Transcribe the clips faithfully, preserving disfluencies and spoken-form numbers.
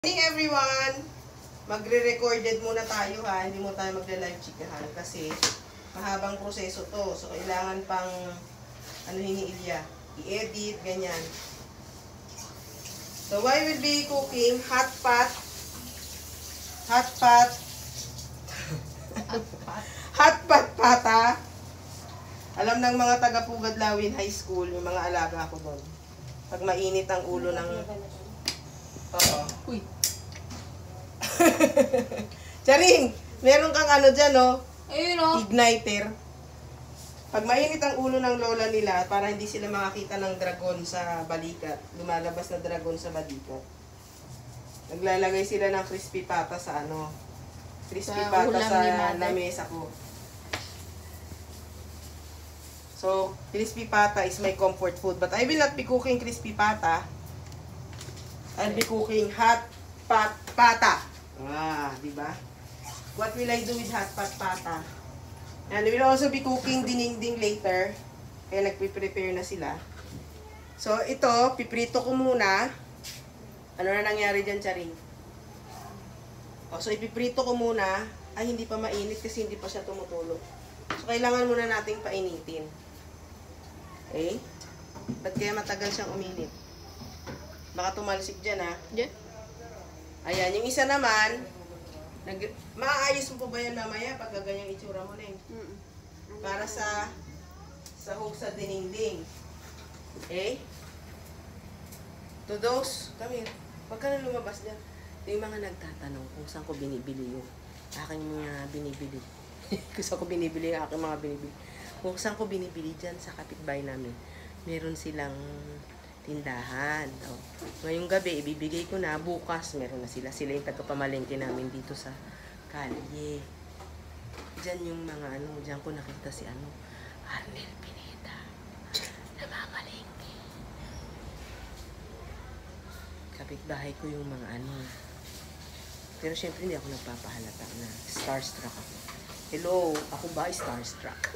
Good morning everyone! Magre-recorded muna tayo ha, hindi mo tayo magla-live chikahan kasi mahabang proseso to. So kailangan pang ano ni Ilya, i-edit, ganyan. So I will be cooking hot pot, hot pot, hot pot pata. Alam ng mga taga-Pugad Lawin High School, yung mga alaga ko doon. Pag mainit ang ulo ng... Oo. Uy. Charing, meron kang ano dyan, no? Ayun, no? Igniter. Pag mainit ang ulo ng lola nila, para hindi sila makakita ng dragon sa balikat. Lumalabas na dragon sa balikat. Naglalagay sila ng crispy pata sa ano. Crispy Sa pata ulam sa ni Mother. lamesa ko. So, crispy pata is my comfort food. But I will not be cooking crispy pata. I'll be cooking hot pot pata. Ah, di ba? What will I do with hot pot pata? And we will also be cooking dinengding later. Kaya nagpe-prepare na sila. So, ito, piprito ko muna. Ano na nangyari dyan, Charing? O, so, ipiprito ko muna. Ay, hindi pa mainit kasi hindi pa siya tumutulo. So, kailangan muna nating painitin. Okay? Ba't kaya matagal siyang uminit? Baka tumalsik dyan, ha? Yeah. Ayan, yung isa naman, nag maaayos mo po ba yan mamaya pag ganyang itsura mo na eh? Mm. Para sa sahog sa dinengding. Okay? To those, come here. Huwag ka na lumabas dyan. Yung mga nagtatanong kung saan ko binibili yung aking mga binibili. Kung saan ko binibili yung aking mga binibili. Kung saan ko binibili dyan sa kapitbahay namin. Meron silang tindahan. Oh. Ngayong gabi, ibibigay ko na. Bukas, meron na sila. Sila yung tagapamalengke namin dito sa kalye. Diyan yung mga ano, diyan ko nakita si ano, Arnel Pineda. Namamalengke. Kapitbahay ko yung mga ano. Pero syempre hindi ako nagpapahalata na starstruck ako. Hello, ako ba starstruck?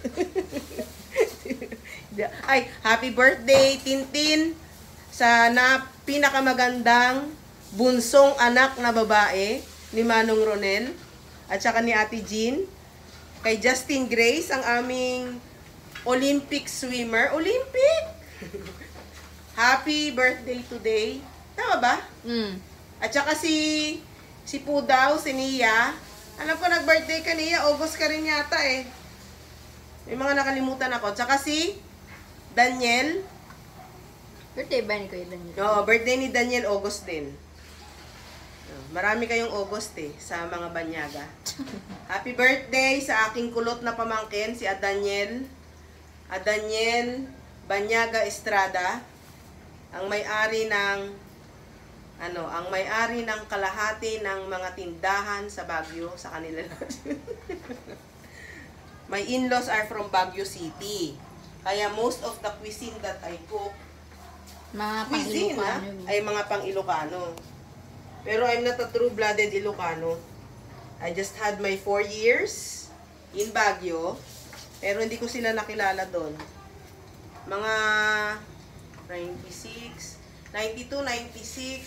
Ay, happy birthday, Tintin! Sa na pinakamagandang bunsong anak na babae ni Manong Ronel at saka ni Ate Jean. Kay Justin Grace, ang aming Olympic swimmer. Olympic! Happy birthday today. Tama ba? Mm. At saka si si Pudaw, si Nia. Alam ko nag-birthday ka, Nia. August ka rin yata eh. May mga nakalimutan ako. At saka si Daniel. Birthday ba ni Kuya Daniel? Oo, birthday ni Daniel, August din. Oh, marami kayong August eh, sa mga banyaga. Happy birthday sa aking kulot na pamangkin, si Adaniel. Adaniel Banyaga Estrada. Ang may-ari ng, ano, ang may-ari ng kalahati ng mga tindahan sa Baguio, sa kanila. My in-laws are from Baguio City. Kaya most of the cuisine that I cook, Mga cuisine, ha? pang-Ilocano. Ay mga pang-Ilocano. Pero I'm not a true-blooded Ilocano. I just had my four years in Baguio. Pero hindi ko sila nakilala doon. Mga ninety-six, ninety-two, ninety-six,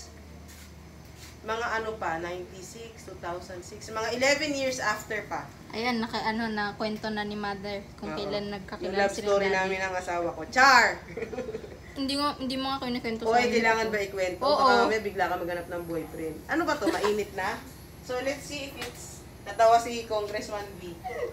mga ano pa, ninety-six, two thousand six, mga eleven years after pa. Ayan, naka, ano, na kwento na ni Mother Oo. kung kailan Yung nagkakilala love sila story daddy. namin ng asawa ko. Char! Hindi mo, hindi mo nga kayo nakwento O, ay, kailangan ba ikwento? Oo. Baka mamaya bigla ka maghanap ng boyfriend. Ano ba to? Mainit na? So, let's see if it's... Natawa si Congressman V.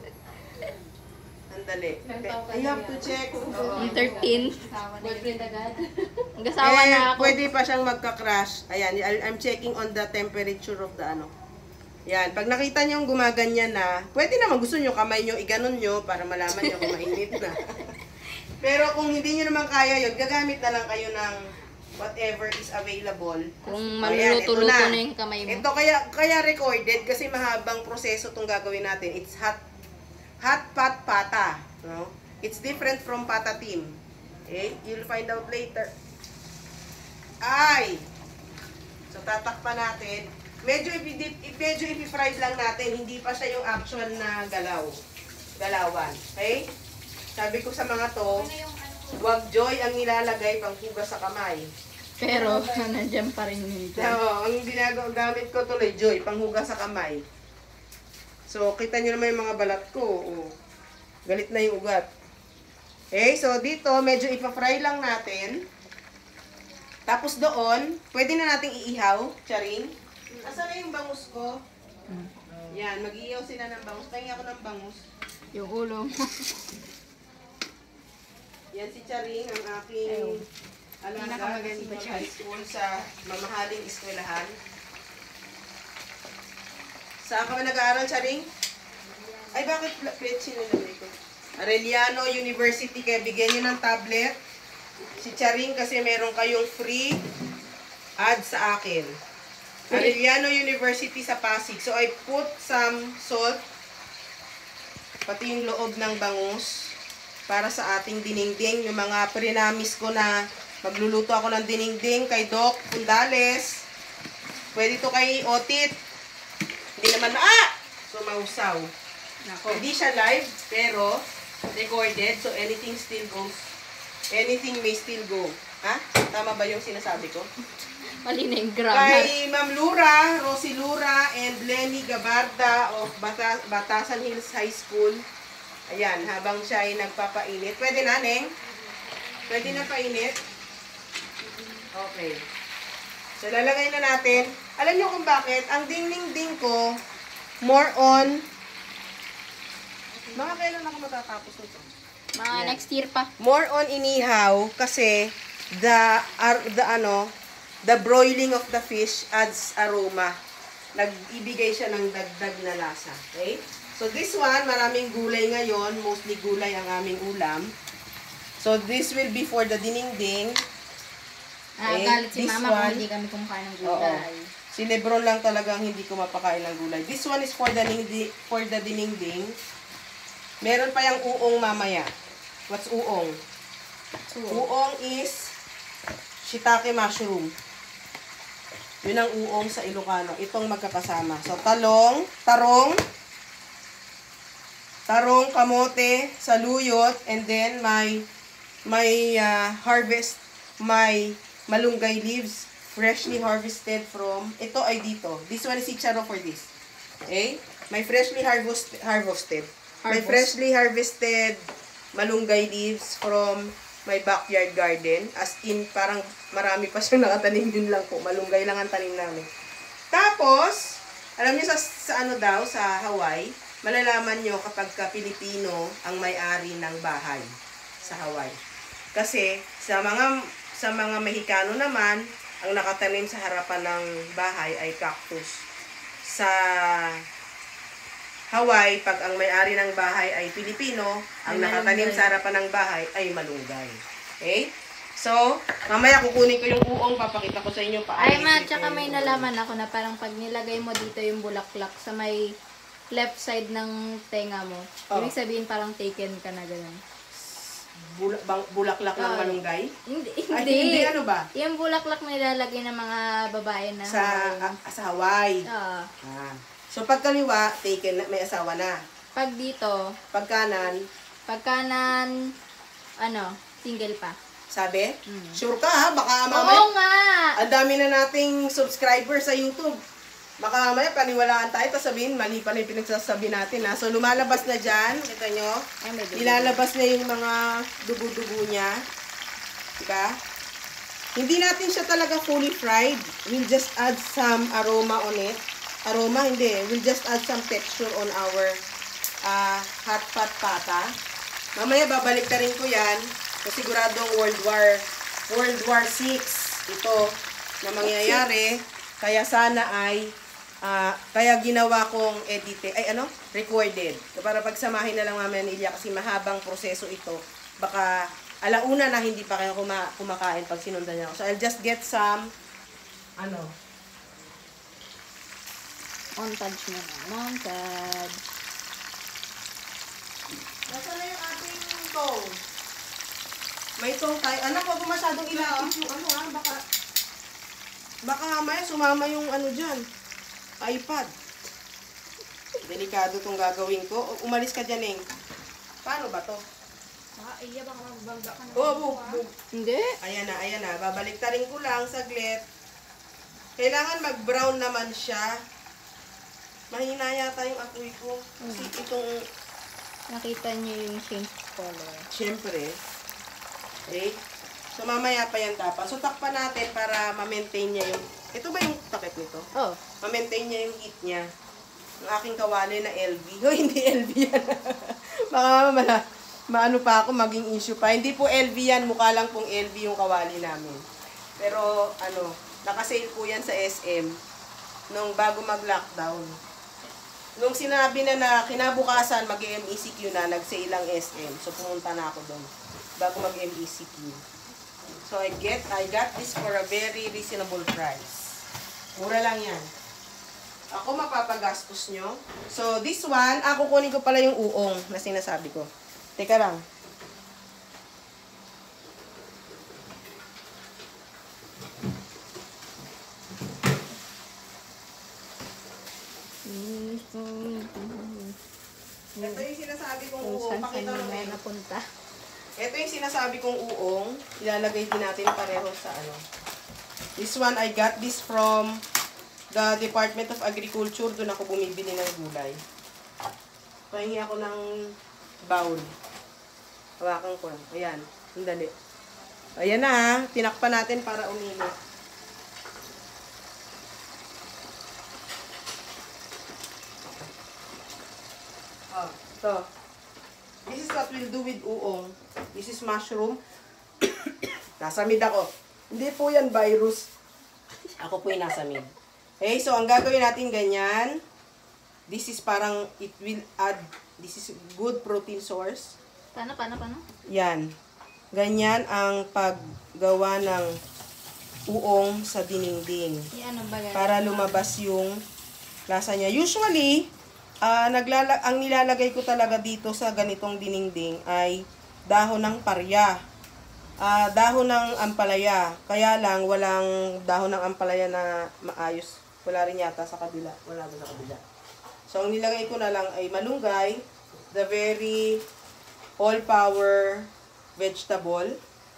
Andali. I have to check. Yung thirteen. Boyfriend agad. Nag-asawa Eh, na ako. pwede pa siyang magka-crash. Ayan, I- I'm checking on the temperature of the ano. Yan, pag nakita niyo yung gumaganyan na, pwede naman gusto niyo kamay niyo, iganon niyo para malaman niyo kung mainit na. Pero kung hindi niyo naman kaya yun, gagamit na lang kayo ng whatever is available. Kung O, yan, ito maluluto-luto na yung kamay mo. Ito kaya kaya recorded kasi mahabang proseso itong gagawin natin. It's hot hot pot pata, no? It's different from pata team. Okay? You'll find out later. Ay. So tatakpan natin. Medyo ipi medyo ipi-fry lang natin, hindi pa siya yung actual na galaw. Galawan. Okay? Sabi ko sa mga to, wag joy ang nilalagay pang hugas sa kamay. Pero, nandiyan pa rin yun dyan. So, ang ginagawa gamit ko tuloy, Joy, panghugas sa kamay. So, kita nyo naman yung mga balat ko. Oh. Galit na yung ugat. Okay, so dito, medyo ipa-fry lang natin. Tapos doon, pwede na nating iihaw, charing. Asan na yung bangus ko? Hmm. Yan, mag-iihaw sila ng bangus. Pahingi ako ng bangus. Yung ulo mo. Yan si Charing, ang aking alaga Pinakamaganda sa siya. high school sa mamahaling eskwelahan. Saan ka ba nag-aaral, Charing? Ay, bakit petsi nilagay ko? Arellano University, kaya bigyan nyo ng tablet. Si Charing kasi meron kayong free ad sa akin. Arellano University sa Pasig. So, I put some salt, pati yung loob ng bangus, para sa ating dinengdeng. Yung mga prinamis ko na magluluto ako ng dinengdeng kay Doc Pundales. Pwede to kay Otit. Hindi naman, ah! So, mausaw. Nako. Hindi siya live, pero recorded. So, anything still goes. Anything may still go. Ha? Tama ba yung sinasabi ko? Mali na yung grammar. Kay Ma'am Lura, Rosie Lura, and Lenny Gabarda of Bata Batasan Hills High School. Ayan, habang siya ay nagpapainit. Pwede na, Neng? Pwede na painit? Okay. So, lalagay na natin. Alam niyo kung bakit? Ang ding-ding-ding ko, more on, mga kailan ako matatapos nito? Mga Yan. next year pa. More on inihaw kasi the, ar- the ano, the broiling of the fish adds aroma. Nag-ibigay siya ng dagdag na lasa. Okay? So, this one, maraming gulay ngayon. Mostly gulay ang aming ulam. So, this will be for the dinengdeng. Ah, Okay, galit si this mama kung one- hindi kami kumakain ng Oo. gulay. Si Lebron lang talagang hindi ko mapakain ng gulay. This one is for the, ningdi, for the dinengdeng. Meron pa yung uong mamaya. What's uong? Uong is shiitake mushroom. Yun ang uong sa Ilocano. Itong magkakasama. So, talong, tarong, tarong, kamote, saluyot, and then may may uh, harvest, may malunggay leaves, freshly harvested from, ito ay dito. This one is chicharo for this. Okay? May freshly harvest, harvested. May Harvest. freshly harvested malunggay leaves from my backyard garden. As in, parang marami pa siyang nakatanim, yun lang po. Malunggay lang ang tanim namin. Tapos, alam niyo sa, sa ano daw, sa Hawaii, malalaman nyo kapag ka Pilipino ang may-ari ng bahay sa Hawaii. Kasi sa mga sa mga Mexicano naman, ang nakatanim sa harapan ng bahay ay cactus. Sa Hawaii, pag ang may-ari ng bahay ay Pilipino, ang Ay, nakatanim malunggay. sa harapan ng bahay ay malunggay. Okay? So, mamaya kukunin ko yung uong, papakita ko sa inyo paano. Ay, ma, i-prepare tsaka yung may uong. nalaman ako na parang pag nilagay mo dito yung bulaklak sa may left side ng tenga mo, Oh. ibig sabihin parang taken ka na gano'n. Bula, bang, bulaklak ng Oh. malunggay? Hindi, Ay, hindi. hindi, ano ba? Yung bulaklak na nilalagay ng mga babae na Sa, ah, sa Hawaii. Ah, Ah. So, pag kaliwa, taken na, may asawa na. pag dito, Pag kanan, pag kanan, ano, single pa. sabi, Mm. sure ka ha, baka mamaya, Oo nga! ang dami na nating subscriber sa YouTube. Baka mamaya paniwalaan tayo, tapos sabihin, mali pala yung pinagsasabi natin ha. So, lumalabas na dyan, kita nyo, Ay, may dugo. ilalabas na yung mga dugo-dugo niya. Diba? Hindi natin siya talaga fully fried. We'll just add some aroma on it. Aroma, hindi. We'll just add some texture on our uh, hot pot pata. Mamaya babalik ka rin ko yan. Kasi siguradong World War World War six ito na mangyayari. Kaya sana ay ah, kaya ginawa kong edit, ay ano, recorded. Para pagsamahin na lang mamaya ni Ilya kasi mahabang proseso ito. Baka alauna na hindi pa kayo kuma kumakain pag sinundan niya ako. So I'll just get some ano, Montage mo na. Montage. nasaan na yung ating tong? May tong tayo. Anak, huwag mo masyadong ilapit yung ano ha. Baka, baka mamaya sumama yung ano dyan. iPad. Delikado tong gagawin ko. O, umalis ka dyan, Eng. Paano ba to? Ah, iya, baka mabangga ka na. Oh, bug, bug. Hindi. Ayan na, ayan na. Babaliktarin ko lang saglit. Kailangan mag-brown naman siya. Mahina yata yung apoy ko. Kasi itong, Nakita niyo yung change color. syempre. Okay? So, mamaya pa yan dapat. So, takpan natin para ma-maintain niya yung, ito ba yung takip nito? Oh, Ma-maintain niya yung heat niya. Ang aking kawali na L V. Oh, hindi L V yan. Baka mamaya, maano pa ako, maging issue pa. Hindi po L V yan. Mukha lang pong L V yung kawali namin. Pero, ano, nakasale po yan sa S M nung bago mag-lockdown. Nung sinabi na na kinabukasan mag-M E C Q na, nag-sale lang S M. So, pumunta na ako doon bago mag-M E C Q. So, I get, I got this for a very reasonable price. Mura lang yan. Ako mapapagastos nyo. So, this one, ako kunin ko pala yung uong na sinasabi ko. Teka lang. Ito yung sinasabi kong kung uong. saan Pakita saan mo na kayo. napunta. Ito yung sinasabi kong uong. Ilalagay din natin pareho sa ano. This one, I got this from the Department of Agriculture. Doon ako bumibili ng gulay. Pahingi ako ng bowl. Hawakan ko. Ayan. Ang dali. Ayan na ha. Tinakpan natin para uminit. Oh, ito. This is what we'll do with uong. This is mushroom. Nasa mid ako. Hindi po yan virus. Ako po yung nasa mid. Okay, so ang gagawin natin ganyan. This is parang, it will add, this is good protein source. Paano, paano, paano? Yan. Ganyan ang paggawa ng uong sa dinengding. Yan, ano ba yan? Para lumabas yung lasa niya. Usually, ah naglala ang nilalagay ko talaga dito sa ganitong dinengding ay dahon ng parya. Ah, dahon ng ampalaya. Kaya lang, walang dahon ng ampalaya na maayos. Wala rin yata sa kabila. Wala rin sa kabila. So, ang nilagay ko na lang ay malunggay, the very all-power vegetable.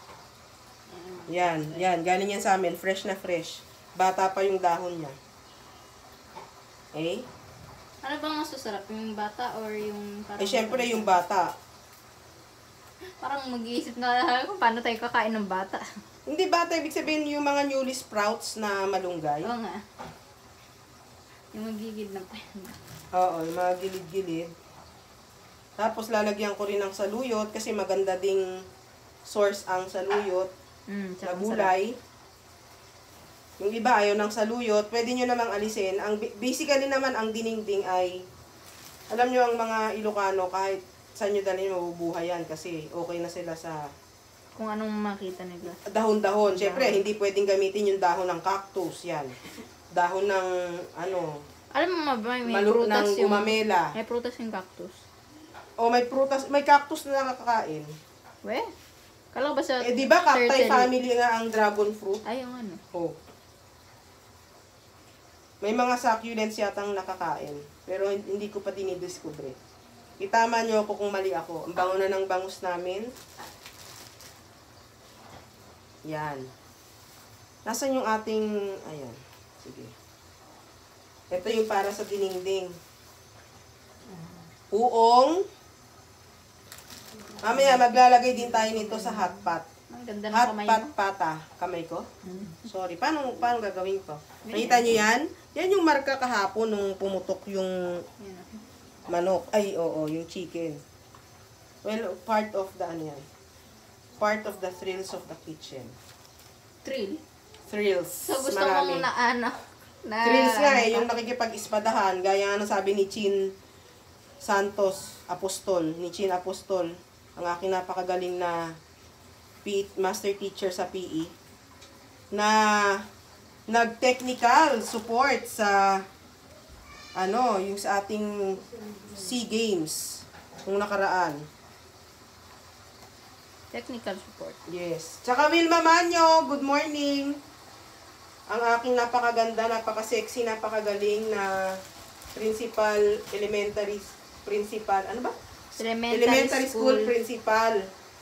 Yan, yan. Galing yan sa amin. Fresh na fresh. Bata pa yung dahon niya. Okay? Ano bang mas masarap? Yung bata or yung parang... Eh, syempre yung bata. Parang mag-iisip na kung paano tayo kakain ng bata. Hindi bata, ibig sabihin yung mga newly sprouts na malunggay. Oo nga. Yung magigid na pa. Oo, yung mga gilid-gilid. Tapos lalagyan ko rin ng saluyot kasi maganda ding source ang saluyot Mm, na gulay. Yung iba ayaw ng saluyot, pwede nyo namang alisin. Ang, basically naman ang dinengding ay, alam nyo ang mga Ilocano, kahit saan nyo dalhin mabubuhay yan kasi okay na sila sa Kung anong makita nila. dahon-dahon. Siyempre, hindi pwedeng gamitin yung dahon ng cactus, yan. Dahon ng, ano, Alam mo ba, may malu- prutas ng yung... gumamela. May prutas yung cactus. O may prutas, may cactus na nakakain. We? Kala ko ba sa... Eh, di ba cacti turtle? family nga ang dragon fruit? Ay, yung ano. Oh. May mga succulents yatang nakakain. Pero hindi ko pa dinidiscover. Itama nyo ako kung mali ako. Ang bango na ng bangus namin. Yan. Nasaan yung ating... Ayan. Sige. Ito yung para sa dinengding. Uong. Mamaya maglalagay din tayo nito sa hot pot. Ang ganda ng Hot kamay pot mo. pata. Kamay ko? Sorry. Paano, paano gagawin ko? Nakita nyo yan? Yan yung marka kahapon nung pumutok yung Yan, okay. manok. Ay, oo, yung chicken. Well, part of the, ano yan? Part of the thrills of the kitchen. Thrill. Thrills. So, gusto Marami. mong na ano? Na, Thrills nga eh, ano yung ka? nakikipag-ispadahan. Gaya nga ng sabi ni Chin Santos Apostol. Ni Chin Apostol. Ang aking napakagaling na P E, master teacher sa P E. Na nag-technical support sa ano, yung sa ating SEA Games nung nakaraan. Technical support. Yes. Tsaka Wilma Manyo, good morning. Ang aking napakaganda, napaka-sexy, napakagaling na principal, elementary principal, ano ba? Elementary, Elementary school, school. principal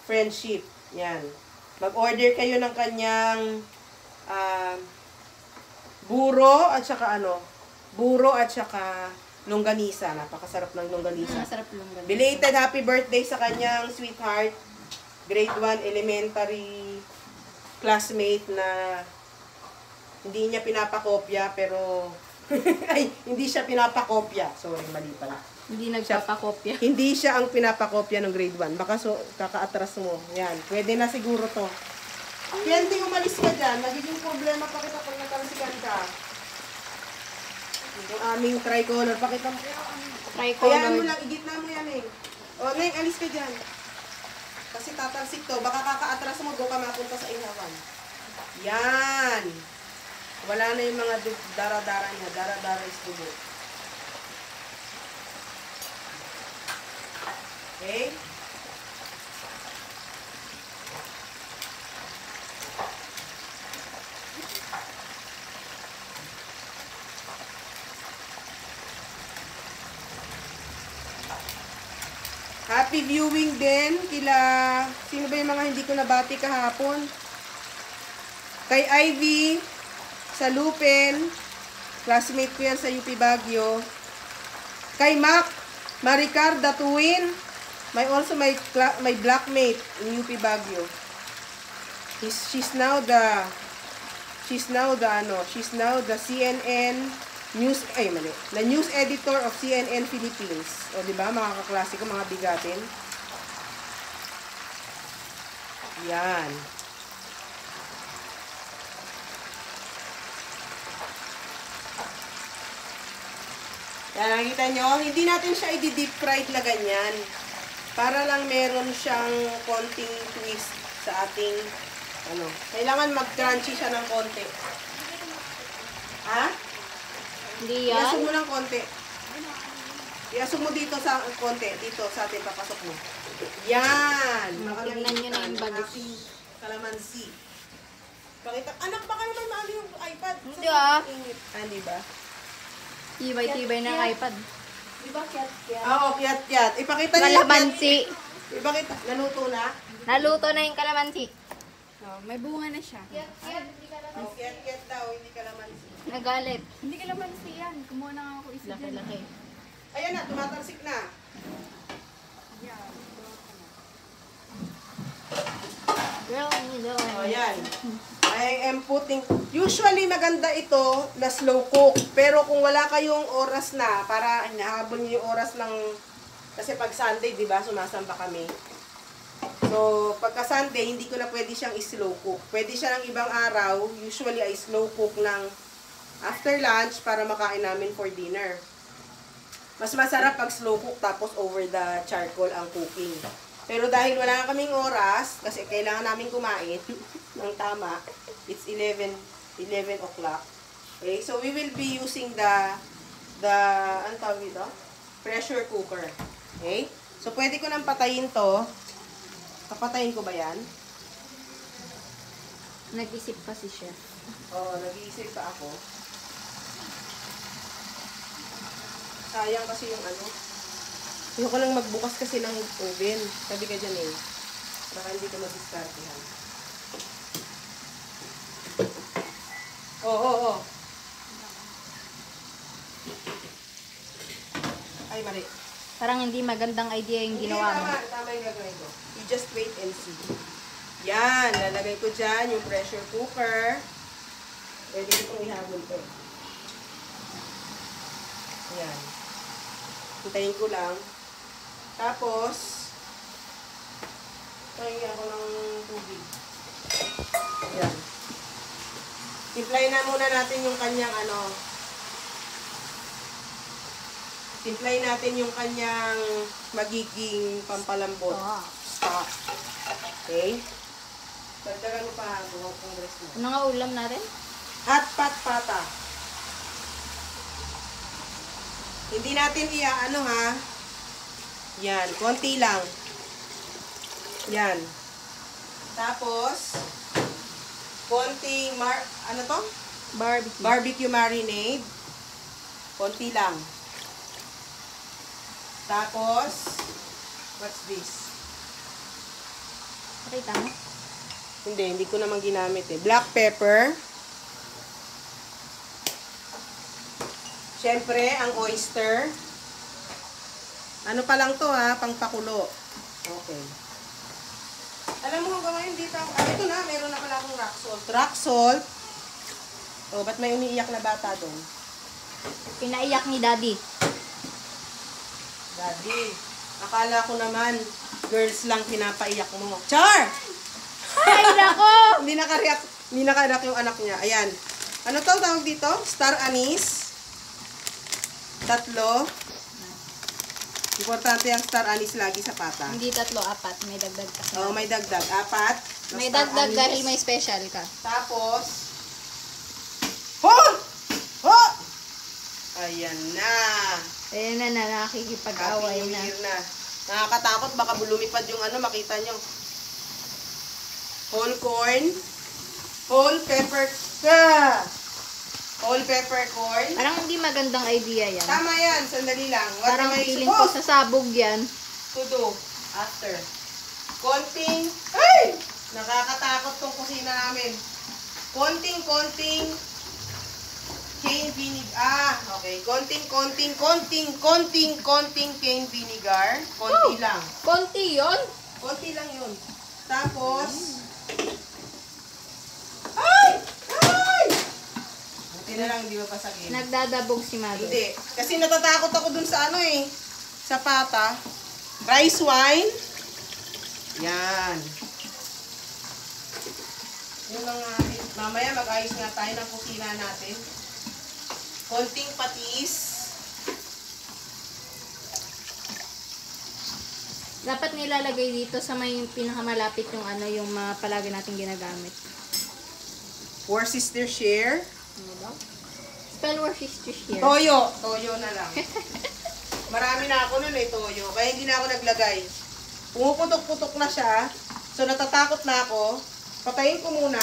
friendship. Yan. Mag-order kayo ng kanyang uh, buro at saka ano, buro at saka longganisa. Napakasarap ng longganisa. Masarap longganisa. Belated happy birthday sa kanyang sweetheart, grade one elementary classmate na hindi niya pinapakopya pero ay, hindi siya pinapakopya. Sorry, mali pala. Hindi nagpapakopya. Hindi siya ang pinapakopya ng grade one. Baka so, kaka-atras mo. Yan. Pwede na siguro to. Kaya hindi umalis ka dyan. Nagiging problema pa kita pag natalsikan ka. Yung aming tricolor. Pakita mo. Tricolor. Kaya mo lang, igitna mo yan eh. O, Neng, alis ka dyan. Kasi tatalsik to. Baka kaka-atras mo, doon ka mapunta sa ihawan. Yan. Wala na yung mga dara-dara niya. Dara-dara is tubo. Okay? Happy viewing din kila, sino ba yung mga hindi ko nabati kahapon? Kay Ivy, sa Lupin, classmate ko yan sa U P Baguio. Kay Mac, Maricar Datuin, may also my my blackmate in U P Baguio. He's, she's now the she's now the ano, she's now the C N N news ay mali. The news editor of C N N Philippines. O di ba mga kaklase ko, mga bigatin. Yan. Yan, nakikita nyo, hindi natin siya i-deep fried na ganyan. Para lang meron siyang konting twist sa ating, ano, kailangan mag-crunchy siya ng konti. Ha? Hindi yan. Iasog mo ng konti. Iasog mo dito sa konti, dito sa ating papasok mo. Yan! Tignan nyo na yung bagos. Kalamansi. Pakita, anak, baka naman maano yung iPad. Hindi ah. Ah, di ba? Tibay-tibay ng iPad. Di ba kiyat-kiyat? Oo, kiyat-kiyat. Ipakita niyo yung Kalamansi. kiyat- Ipakita, naluto na? Naluto na yung kalamansi. Oh, may bunga na siya. Kiyat-kiyat, hindi ka naman. Oh, kiyat-kiyat daw, hindi kalamansi. Nagalit. Hindi ka naman siyan. Kumuha na nga ako isa dyan. Laki-laki. Ayan na, tumatalsik na. Girl, you know. O, yan. I am putting, usually maganda ito na slow cook. Pero kung wala kayong oras na, para hinahabol niyo yung oras ng, kasi pag Sunday, di ba, sumasamba kami. So, pagka Sunday, hindi ko na pwede siyang i-slow cook. Pwede siya ng ibang araw. Usually, ay slow cook ng after lunch para makain namin for dinner. Mas masarap pag slow cook tapos over the charcoal ang cooking. Pero dahil wala na kaming oras, kasi kailangan namin kumain ng tama, it's eleven o'clock. Okay, so we will be using the, the, ano tawag dito? Pressure cooker. Okay? So, pwede ko nang patayin to. Papatayin ko ba yan? Nag-isip pa si chef. Oo, nag-iisip pa ako. Sayang kasi yung ano. Ayoko lang magbukas kasi ng oven. Sabi ka dyan eh. Baka hindi ka mag-discartehan. Oo, oo, oo. Ay, mali. Parang hindi magandang idea yung Hindi, ginawa mo. tama. Tama yung gagawin ko. You just wait and see. Yan. Lalagay ko dyan yung pressure cooker. Pwede ko itong ihabol ko. Yan. Hintayin ko lang. Tapos, tayin ako ng tubig. Yan. Timplayin na muna natin yung kanyang ano. Timplayin natin yung kanyang magiging pampalambot. Oh. Stock. Okay? Dagdagan mo pa buhok ng dress mo. Ano nga ulam natin? Hot pot pata. Hindi natin iya-ano ha. Yan, konti lang. Yan. Tapos, konting mar... Ano to? Barbecue. Barbecue marinade. Konti lang. Tapos, what's this? Nakita mo? Hindi, hindi ko naman ginamit eh. Black pepper. Siyempre, ang oyster. Ano pa lang to ha, pangpakulo. Okay. Alam mo kung gawin dito, ah, ito na, meron na pala akong rock salt. Rock salt. Oh, ba't may umiiyak na bata doon? Pinaiyak ni Daddy. Daddy, akala ko naman, girls lang pinapaiyak mo. Char! Ay, nako! Hindi nakariyak, hindi nakariyak yung anak niya. Ayan. Ano to tawag dito? Star anise. Tatlo. Importante ang star anise lagi sa pata. Hindi tatlo, apat. May dagdag kasi. Oh, may dagdag. Apat. na May star dagdag anise. dahil may special ka. Tapos, ho! Ho! Ayan na. Ayan na na, nakikipag-away Happy New na. Year na. Nakakatakot, baka lumipad yung ano, makita nyo. Whole corn. Whole pepper. Ah! Whole pepper corn. Parang hindi magandang idea yan. Tama yan, sandali lang. What Parang am I feeling ko supposed sasabog yan. to do after? Konting, ay! Nakakatakot tong kusina namin. Konting, konting cane vinegar. Ah, okay. Konting, konting, konting, konting, konting cane vinegar. Konti Oh! lang. Konti yon. Konti lang yun. Tapos, ay! Ay! Buti na lang, hindi mo pasakit. Nagdadabog si Mother. Hindi. Kasi natatakot ako dun sa ano eh. Sa pata. Rice wine. Yan. Yung mga, mamaya mag-ayos nga tayo ng kusina natin. Konting patis. Dapat nilalagay dito sa may pinakamalapit yung ano, yung mga palagi natin ginagamit. Worcestershire. Ano daw? Spell Worcestershire. Toyo. Toyo na lang. Marami na ako nun eh, toyo. Kaya hindi na ako naglagay. Pumuputok-putok na siya. So natatakot na ako. Patayin ko muna.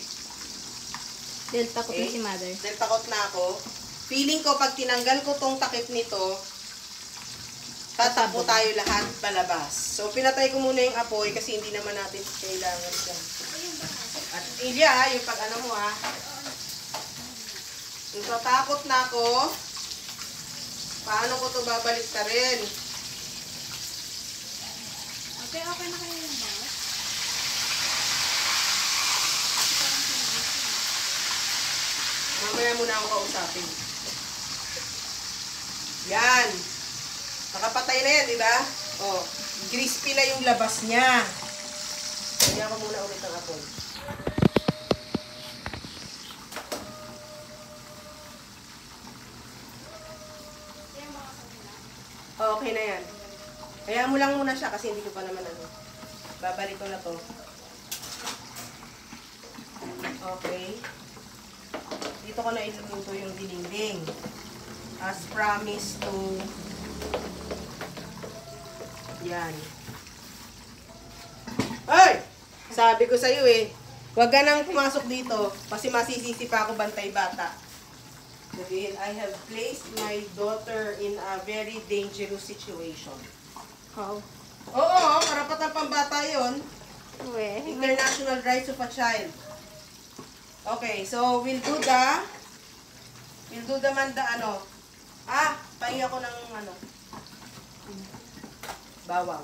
Dahil takot na Okay. si Mother. Dahil takot na ako. Feeling ko pag tinanggal ko tong takip nito, tatakbo tayo lahat palabas. So pinatay ko muna yung apoy kasi hindi naman natin kailangan siya. At Ilya, yung pag ano mo ha. Yung tatakot na ako, paano ko to babalik ka rin? Okay, okay na kayo yung boss? Mamaya muna ako kausapin. Yan. Nakapatay na yan, di ba? Oh, crispy na yung labas niya. Kaya ko muna ulit ang apoy. Oh, okay na yan. Kaya mo lang muna siya kasi hindi ko pa naman ano. Babalik ko na to. Okay. Dito ko na iluluto yung dinding. As promised to... Yan. Ay! Sabi ko sa'yo eh, huwag ka nang pumasok dito kasi masisisi pa ako bantay bata. Sabihin, I have placed my daughter in a very dangerous situation. How? Oo, karapatan pambata yun. We. International Rights of a Child. Okay, so we'll do the we'll do the manda ano. Ah, pahingi ako ng ano. Bawang.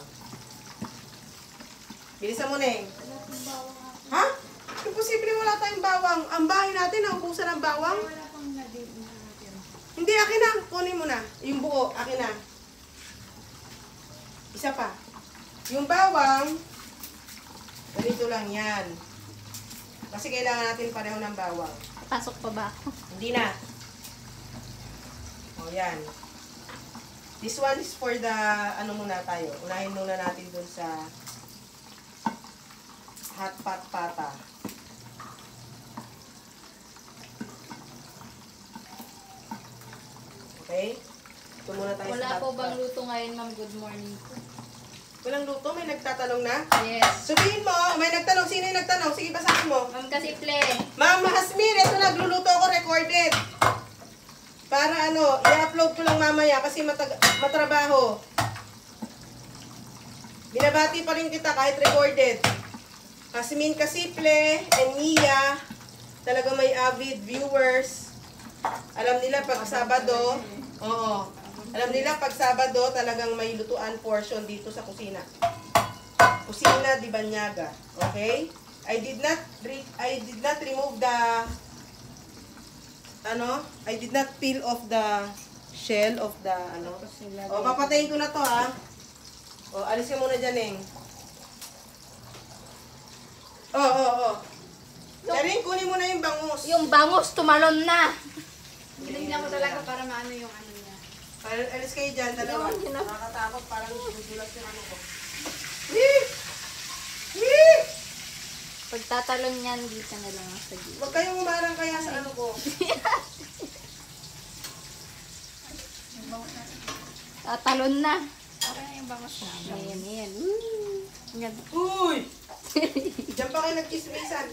Bilisan mo, Neng. Ha? Imposible wala tayong bawang. Ang bahay natin, naubusan ng bawang. Wala pang na-date na natin. Hindi, akin na. Kunin mo na. Yung buo, akin na. Isa pa. Yung bawang, ganito lang yan. Kasi kailangan natin pareho ng bawang. Pasok pa ba ako? Hindi na. O, yan. This one is for the, ano muna tayo. Unahin muna natin dun sa hot pot pata. Okay? Ito muna tayo Wala sa hot po bang pot. luto ngayon, ma'am? Good morning. Walang luto? May nagtatanong na? Yes. Sabihin mo, may nagtanong. Sino yung nagtanong? Sige, basahin mo. Ma'am Kasiple. Ma'am Hasmin, ito nagluluto ako recorded. Para ano, i-upload ko lang mamaya kasi matag matrabaho. Binabati pa rin kita kahit recorded. Kasmin Kasiple and Mia, talaga may avid viewers. Alam nila pag Sabado, oo, alam nila pag Sabado talagang may lutuan portion dito sa kusina. Kusina di Banyaga, okay? I did not re- I did not remove the ano, I did not peel off the shell of the ano. O, papatayin ko na to ha. O, alis ka muna dyan, Neng. Oo, oo, oo. Daring, kunin mo na yung bangus. Yung bangus tumalon na. Binigyan ko talaga para maano yung ano niya. Al- Alis kayo dyan, dalawa. Yun, yun na. Nakakatakot, parang dudulas yung ano ko. Wee! Wee! Pagtatalon yan, dito na lang sa gilid. Huwag kayong umarang kaya sa ano ko. Tatalon na. Okay na yung bangos na. Ayan, ayan. Woo! Ang ganda. Uy! Diyan pa kayo nagkismisan.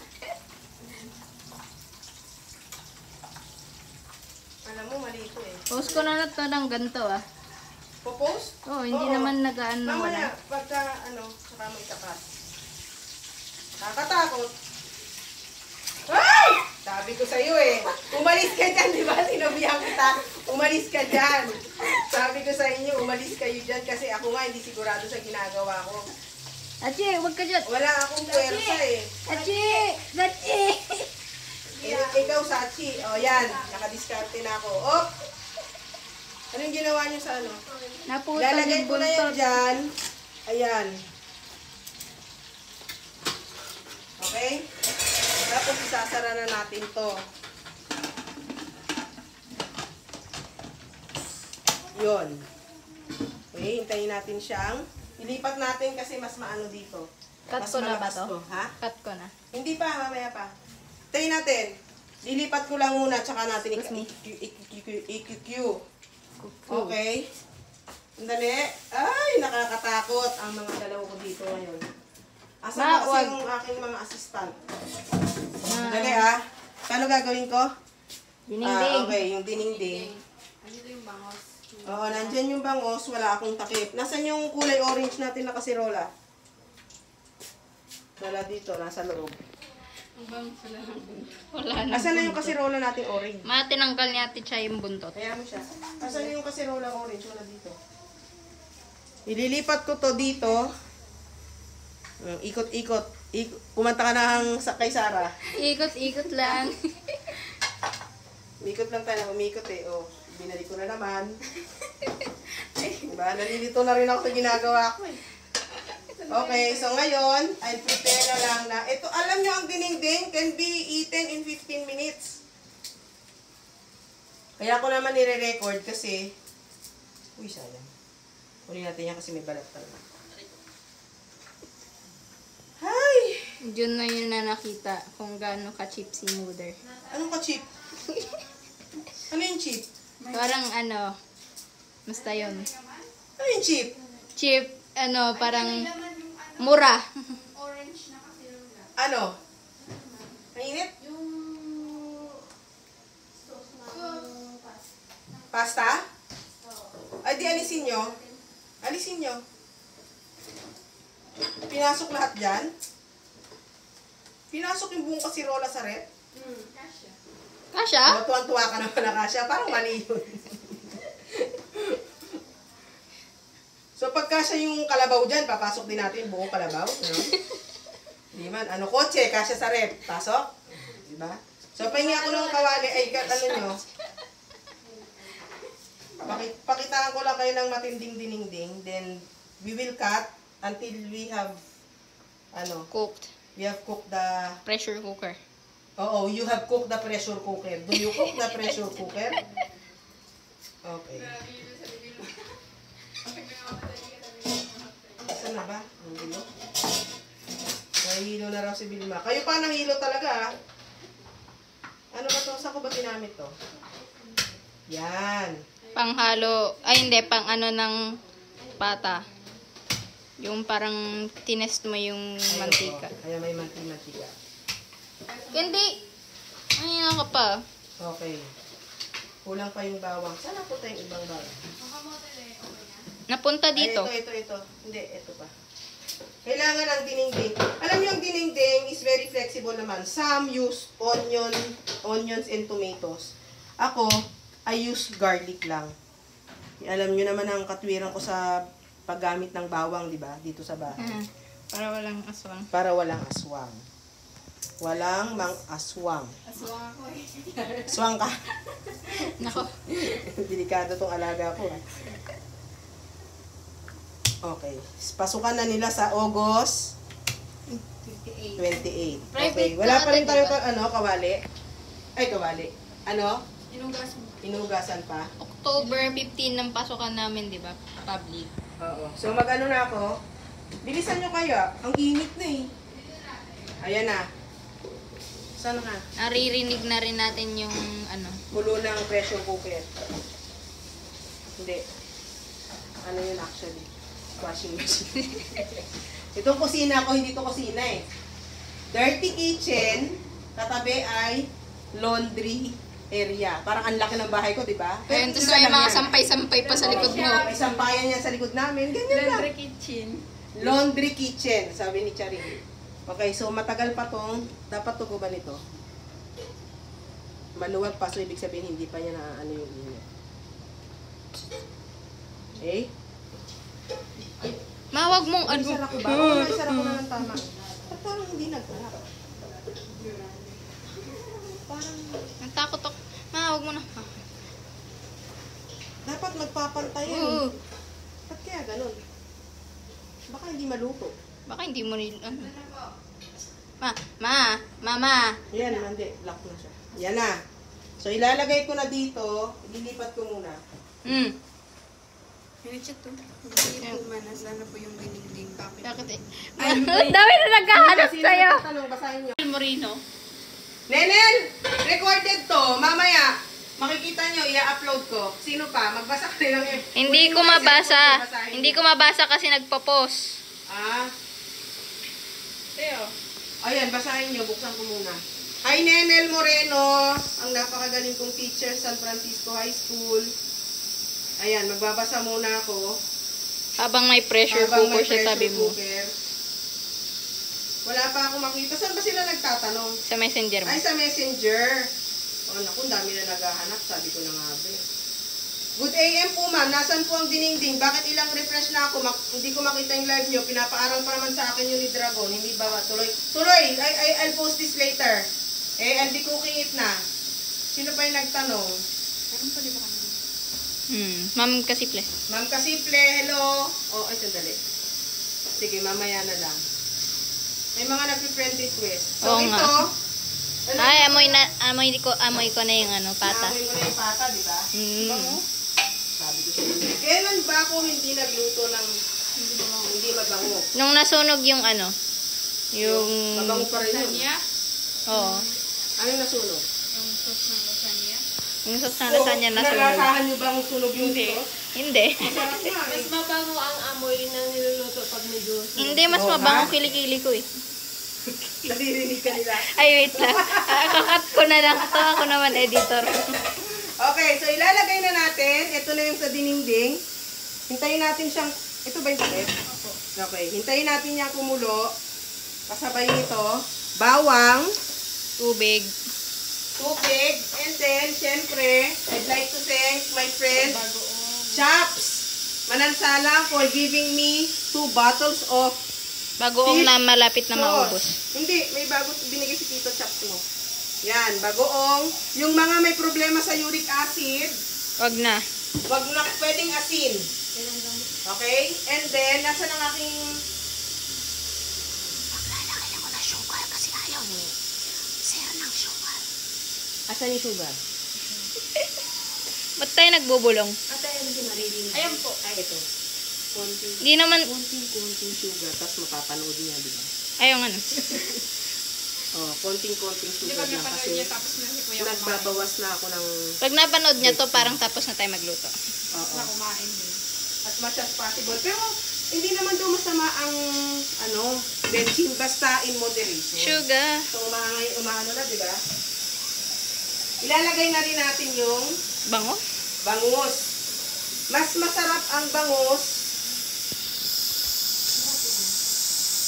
Alam mo, mali ito eh. Post ko na na to ng ganito ah. Popost? Oh, hindi Oo. naman nagaan na wala. Mamaya, pagka ano, saka mo itapat. Nakakatakot. Ay! Sabi ko sa'yo eh. Umalis ka dyan, di ba? Sinabihan kita. Umalis ka dyan. Sabi ko sa inyo, umalis kayo dyan kasi ako nga hindi sigurado sa ginagawa ko. Achi, huwag ka dyan. Wala akong puwersa eh. Achi! Achi! Eh, ikaw, Sachi. O, yan. Nakadiskarte na ako. Oh! Anong ginawa niyo sa ano? Naputan Lalagay yung ko na yan buntot. dyan. Ayan. Okay? Tapos isasara na natin to. Yun. Okay, hintayin natin siyang. Ilipat natin kasi mas maano dito. Cut Mas ko na ba malakas to? Ha? Cut ko na. Hindi pa, mamaya pa. Hintayin natin. Lilipat ko lang muna, tsaka natin i-Q Q. Okay. Sandali. Ay, nakakatakot ang mga dalawa ko dito ngayon. Asan Ma, ba kasi wag. yung aking mga assistant? Ah. Sandali ah. Paano gagawin ko? Dininding. Ah, okay, yung dininding. Andito yung bangos. Oo, nandyan yung bangos, wala akong takip. Nasaan yung kulay orange natin na kasirola? Wala dito, nasa loob. Ang bangos sila ng buntot. Wala na. Asan na yung kasirola natin orange? Ma, tinanggal niya ati siya yung buntot. Kaya mo siya. Asan yung kasirola orange? Wala dito. Ililipat ko to dito. Mm, Ikot-ikot. Ik- Kumanta ka ng sa kay Sarah. Ikot-ikot lang. Umikot lang tayo. Umikot eh. Oh, binalik ko na naman. Diba? Nalilito na rin ako sa ginagawa ko eh. Okay, so ngayon, I'll prepare na lang na. Ito, alam nyo, ang dininding can be eaten in fifteen minutes. Kaya ko naman nire-record kasi, uy, sayang. Kunin natin yan kasi may balat talaga. Hi! Diyan na yun na nakita kung gaano ka-cheap si Mother. Anong ka-chip? Ano yung chip? Parang ano, basta yun. Ano yung chip? Cheap, ano, parang mura. Orange na kasi yung Ano? Mainit? Yung sauce na yung pasta. Pasta? Ay, di alisin nyo. Alisin nyo. Pinasok lahat dyan. Pinasok yung buong kasirola sa rep. Hmm, kasha. Kasha? Oh, tuwan-tuwa ka naman na kasya. Parang mali yun. So, pag kasya yung kalabaw dyan, papasok din natin yung buong kalabaw. No? Di man. Ano, kotse, kasya sa rep. Pasok. Di ba? So, pahingi ako ng kawali. Ay, ka- ano nyo? Paki- pakitaan ko lang kayo ng matinding diningding. Then, we will cut until we have, ano, Cooked. we have cooked the, Pressure cooker. oo, you have cooked the pressure cooker. Do you cook the pressure cooker? Okay. Saan na ba? Ang hilo? Nahihilo na raw si Vilma. Kayo pa nahilo talaga ah. Ano ba to? Saan ko ba ginamit to? Yan. Panghalo, ay hindi, pang ano ng pata. Yung parang tinest mo yung Ay, mantika. oo. Kaya may manti-mantika. Hindi. Ay, ka pa. Okay. Kulang pa yung bawang. Saan napunta yung ibang bawang? Napunta dito. Ay, ito, ito, ito. Hindi, ito pa. Kailangan ang dinengdeng. Alam niyo, ang dinengdeng is very flexible naman. Some use onion, onions and tomatoes. Ako, I use garlic lang. Alam niyo naman ang katwiran ko sa paggamit ng bawang, di ba? Dito sa bahay. Mm. Para walang aswang. Para walang aswang. Walang mang aswang. Aswang ako eh. Aswang ka. Nako. Delikado tong alaga ko. ah. Okay. Pasukan na nila sa August fifty-eight. twenty-eight. Private Okay. Wala pa rin ka tayo, ata, diba? ka- ano, kawali. Ay, kawali. Ano? Inugas mo. Inugasan pa. October fifteenth ng pasukan namin, di ba? Public. Oo. So, mag-ano na ako. Bilisan nyo kayo. Ang init na eh. Ayan na. Saan ka? Naririnig na rin natin yung ano. Kulo ng pressure cooker. Hindi. Ano yun actually? Washing machine. Itong kusina ko, hindi to kusina eh. Dirty kitchen, katabi ay laundry area. Parang ang laki ng bahay ko, di ba? Ayun, tapos isa may lang mga yan. sampay-sampay pa sa likod mo. May sampayan yan sa likod namin. Ganyan lang. Laundry kitchen. Laundry kitchen, sabi ni Charing. Okay, so matagal pa tong, dapat tugo ba nito? Maluwag pa, so ibig sabihin hindi pa niya na ano yung init. Okay? Mawag mong ano. Naisara ko ba? Oo, naisara ko na ng tama. Ba't parang hindi nagharap? Parang, Natakot ako. Mawag mo na. dapat magpapantay yan. Oo. Ba't kaya ganun? Baka hindi maluto. Baka hindi mo rin, ano. Ma, ma, mama. Yan, hindi. Lock na siya. Yan na. So, ilalagay ko na dito. Ililipat ko muna. Hmm. Pinitsa to. Hindi po manas. Ano po yung binigling bakit? Bakit eh? Ang dami na naghahanap Sino sa'yo. nagtatanong? Basahin nyo. Moreno. Nenel! Recorded to. Mamaya, makikita nyo, i-upload ko. Sino pa? Magbasa ka nilang eh. Hindi ko mabasa. Hindi ko mabasa kasi nagpo-post. Ah, Teo. ayan, basahin nyo. Buksan ko muna. Hi, Nenel Moreno. Ang napakagaling kong teacher, San Francisco High School. Ayan, magbabasa muna ako. Habang may pressure Habang cooker may siya tabi pressure mo. cooker. Wala pa ako makita. Saan ba sila nagtatanong? Sa messenger mo. Ay, sa messenger. Oh, naku, ang dami na naghahanap. Sabi ko na nga ba. eh. Good A M po, ma'am. Nasaan po ang dininding? Bakit ilang refresh na ako? Mak- hindi ko makita yung live nyo. Pinapaaral pa naman sa akin yung ni Dragon. Hindi ba? Tuloy. Tuloy! I, I, I'll post this later. Eh, I'll be cooking it na. Sino pa yung nagtanong? Anong pa di ba kami? Hmm. Ma'am Kasiple. Ma'am Kasiple, hello. Oh, ay, sandali. Sige, mamaya na lang. May mga nag-friend request. So, Oo ito. nga. Ano, Ay, amoy na, amoy ko, amoy ko na yung ano, pata. Naamoy mo na yung pata, di ba? Mm. Bango. Sabi ko sa inyo. Kailan ba ako hindi nagluto ng hindi mabango? Nung nasunog yung ano, yung, Mabango pa rin yun. Lasagna? oo, Ano yung nasunog? Yung sauce ng lasagna? yung sauce na lasagna nasunog. Nalasahan nyo bang sunog yung Hindi. ito? Hindi. Masarap nga eh. Mas mabango ang amoy ng niluluto pag medyo Hindi, mas Oo, mabango ha? kilikili ko eh. Naririnig ka nila. Ay, wait lang. Ah, kakat ko na lang to. Ako naman editor. Okay, so ilalagay na natin. Ito na yung sa dininding. Hintayin natin siyang, ito ba yung takip? Okay, hintayin natin niya kumulo. Kasabay nito, bawang, Tubig. tubig, and then, syempre, I'd like to thank my friend, Chaps Manansala, for giving me two bottles of Bagoong fish na malapit na sauce. maubos. Hindi, may bago binigay si Tito Chaps mo. Yan, bagoong. Yung mga may problema sa uric acid, Wag na. wag na pwedeng asin. Okay? And then, nasa ng aking... Maglalagay ako ng sugar kasi ayaw ni Sir ng sugar. Asan yung sugar? Ba't tayo nagbubulong? Ate, ano yung maririnig? Ayan po. Ay, ito. Konting, Hindi naman, konting, konting sugar. Tapos mapapanood niya, di ba? ayaw ano. Oh, konting, konting Di sugar ba lang napanood kasi niya tapos na si Kuya kumain? nagbabawas na ako ng... Pag napanood niya to, parang tapos na tayo magluto. Oo. Na kumain din. As much as possible. Pero, hindi naman daw masama ang, ano, benching basta in moderation. Sugar. So, umahang, umahano na, di ba? Ilalagay na rin natin yung Bango? bangus. Mas masarap ang bangus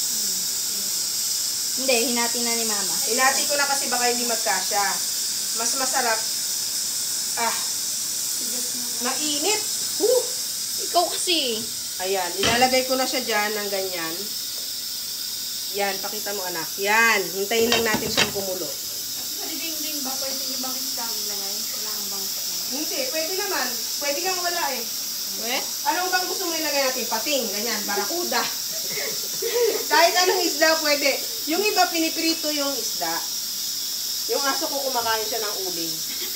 Hindi, hinati na ni Mama. Hinati ko na kasi baka hindi magkasya. Mas masarap. Ah, mainit. Huh. Ikaw kasi. Ayan, ilalagay ko na siya dyan ng ganyan. Yan, pakita mo anak. Yan, hintayin lang natin siyang kumulo. Sa ding-ding ba, pwede nyo bang isang lagay? Kailangan bang Hindi, pwede naman. Pwede kang wala eh. We? Anong bang gusto mo ilagay natin? Pating, ganyan, barakuda. Kahit anong isda pwede. Yung iba piniprito yung isda. Yung aso ko kumakain siya ng uling.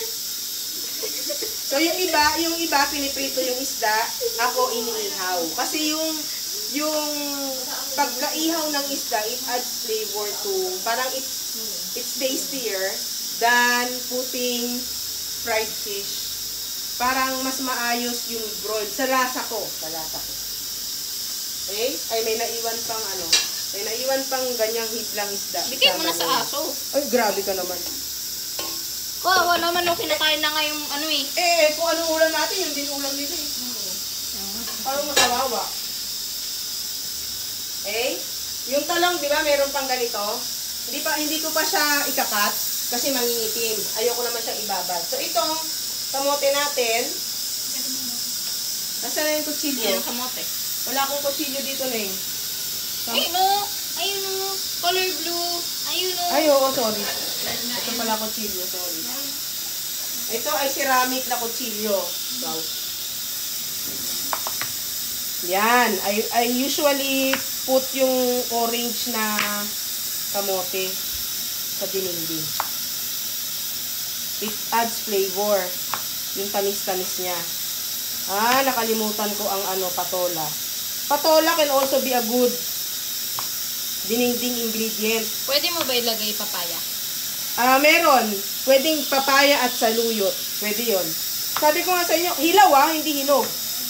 So yung iba, yung iba piniprito yung isda, ako iniihaw. Kasi yung yung pagkaihaw ng isda, it adds flavor to, parang it's it's tastier than putting fried fish. Parang mas maayos yung broiled. Sa lasa ko. Sa lasa ko. Okay? Ay, may naiwan pang ano. May naiwan pang ganyang hiblang isda. Bigay mo na sa Isama aso. Ay, grabe ka naman. Kawawa naman nung kinakain na nga yung ano eh. Eh, eh, kung ano ulam natin, yung din ulam nila eh. Parang makawawa. Okay? Yung talong, di ba, meron pang ganito. Hindi pa, hindi ko pa siya ikakat kasi mangingitim. Ayoko naman siyang ibabad. So, itong kamote natin. Nasaan na yung kutsilyo? Yan, kamote. Wala akong kutsilyo dito na eh. Ayun o. Ayun o. Color blue. Ayun o. Ay, oo, sorry. Ito pala kutsilyo, sorry. Ito ay ceramic na kutsilyo. Wow. Yan. I, I usually put yung orange na kamote sa dininding. It adds flavor. Yung tamis-tamis niya. Ah, nakalimutan ko ang ano, patola. Patola can also be a good dininding ingredient. Pwede mo ba ilagay papaya? Ah, meron. Pwedeng papaya at saluyot. Pwede yon. Sabi ko nga sa inyo, hilaw ah, hindi hinog.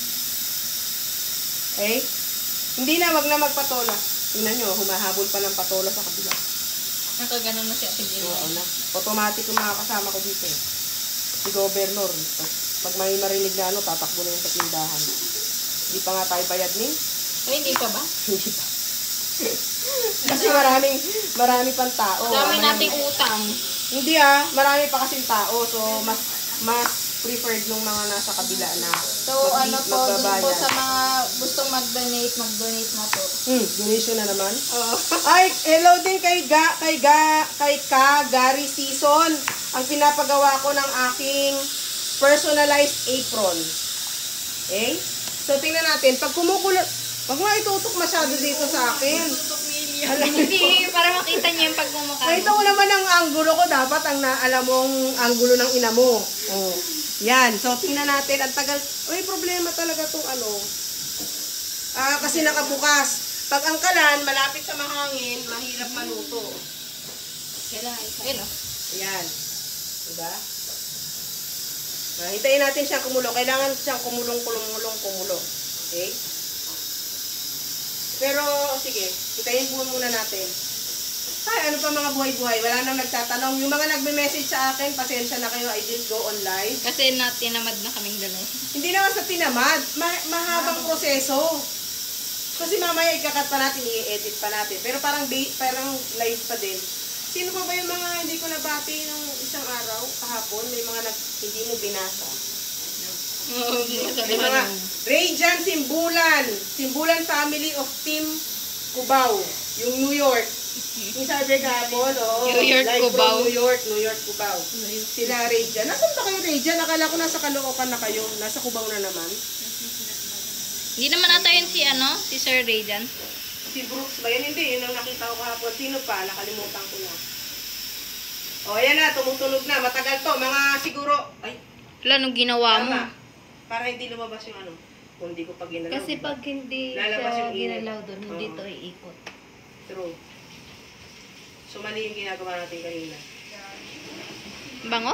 Okay? Hindi na, wag na magpatola. Tingnan nyo, humahabol pa ng patola sa kabila. Nakaganon na siya. Sige. Oo na. Automatic yung mga kasama ko dito. Eh. Si Governor. Pag may marinig na ano, tatakbo na yung sa tindahan. Hindi pa nga tayo bayad ni? Ay, hindi pa ba? Hindi pa. Kasi maraming, marami pang tao. Dami Marami- nating utang. Hindi ah, marami pa kasing tao. So, mas mas preferred nung mga nasa kabila na So, mag- ano po, dun magbabayad. po sa mga gustong mag-donate, mag-donate na po. Hmm, donation na naman. Oo. Ay, hello din kay Ga, kay Ga, kay Ka, Gary Season. Ang pinapagawa ko ng aking personalized apron. Okay? So, tingnan natin. Pag kumukulo, wag mo itutok masyado dito sa akin. Hindi, para makita niyo yung pagmumukha Nakita mo. ko naman ang anggulo ko. Dapat ang naalam mong anggulo ng ina mo. Oh. Yan. So, tingnan natin. Ang tagal. May problema talaga itong ano. Ah, kasi nakabukas. Pag ang kalan, malapit sa mahangin, mahirap maluto. Kailangan isa. Ayun o. Ayan. Diba? Ah, hintayin natin siyang kumulo. Kailangan siyang kumulong, kulong, kulong, kumulo. Okay? Pero, sige. Hintayin po muna natin. Ay, ano pa mga buhay-buhay? Wala nang nagtatanong. Yung mga nagme-message sa akin, pasensya na kayo, I didn't go on live. Kasi natinamad na kaming dalawa. Hindi naman sa tinamad. Ma- mahabang proseso. Kasi mamaya ikakat pa natin, i-edit pa natin. Pero parang, ba- parang live pa din. Sino pa ba yung mga hindi ko nabati nung isang araw, kahapon? May mga nag, hindi mo binasa. Oo, May mga Rayjan Simbulan. Simbulan family of Team Cubao. Yung New York. Yung sabi kahapon, oh. New York, live Cubao. from New York, New York, Cubao. Sila Rayjan. Nasaan ba kayo Rayjan? Akala ko nasa Caloocan na kayo. Nasa Cubao na naman. Hindi naman ata yun si ano, si Sir Ray dyan. Si Brooks ba yan? Hindi, yun ang nakita ko kahapon. Sino pa? Nakalimutan ko na. O, ayan na, tumutunog na. Matagal to. Mga siguro, ay, Wala, nung ginawa mo. tama. Para hindi lumabas yung ano. Kung hindi ko pag ginalaw. Kasi diba? pag hindi Lalabas siya yung init. ginalaw doon, hindi Oo. to iikot. True. So, mali yung ginagawa natin kanina. Bango?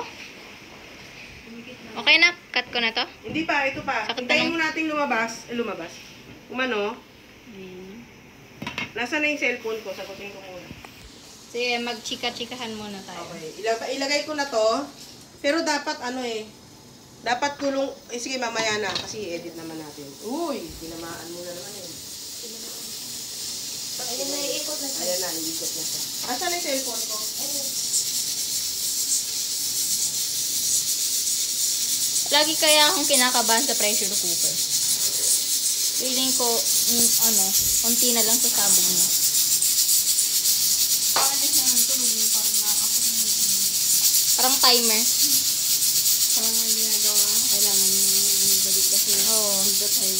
Okay na, cut ko na to. Hindi pa, ito pa. Sakit Hintayin tanong. mo nating lumabas. Eh, lumabas. Umano. Nasaan na yung cellphone ko? Sagutin ko muna. Sige, magchika-chikahan muna tayo. Okay. Ilagay, ilagay ko na to. Pero dapat ano eh. Dapat kulong. Eh sige, mamaya na. Kasi i-edit naman natin. Uy, tinamaan mo na naman eh. Ayun na, iikot na siya. Ayan na, iikot na siya. Asan na yung cellphone ko? Lagi kaya akong kinakabahan sa pressure cooker. Feeling ko, mm, ano, konti na lang sa sabog niya. Parang timer. Parang ang ginagawa, kailangan magbalik kasi Oo. the time.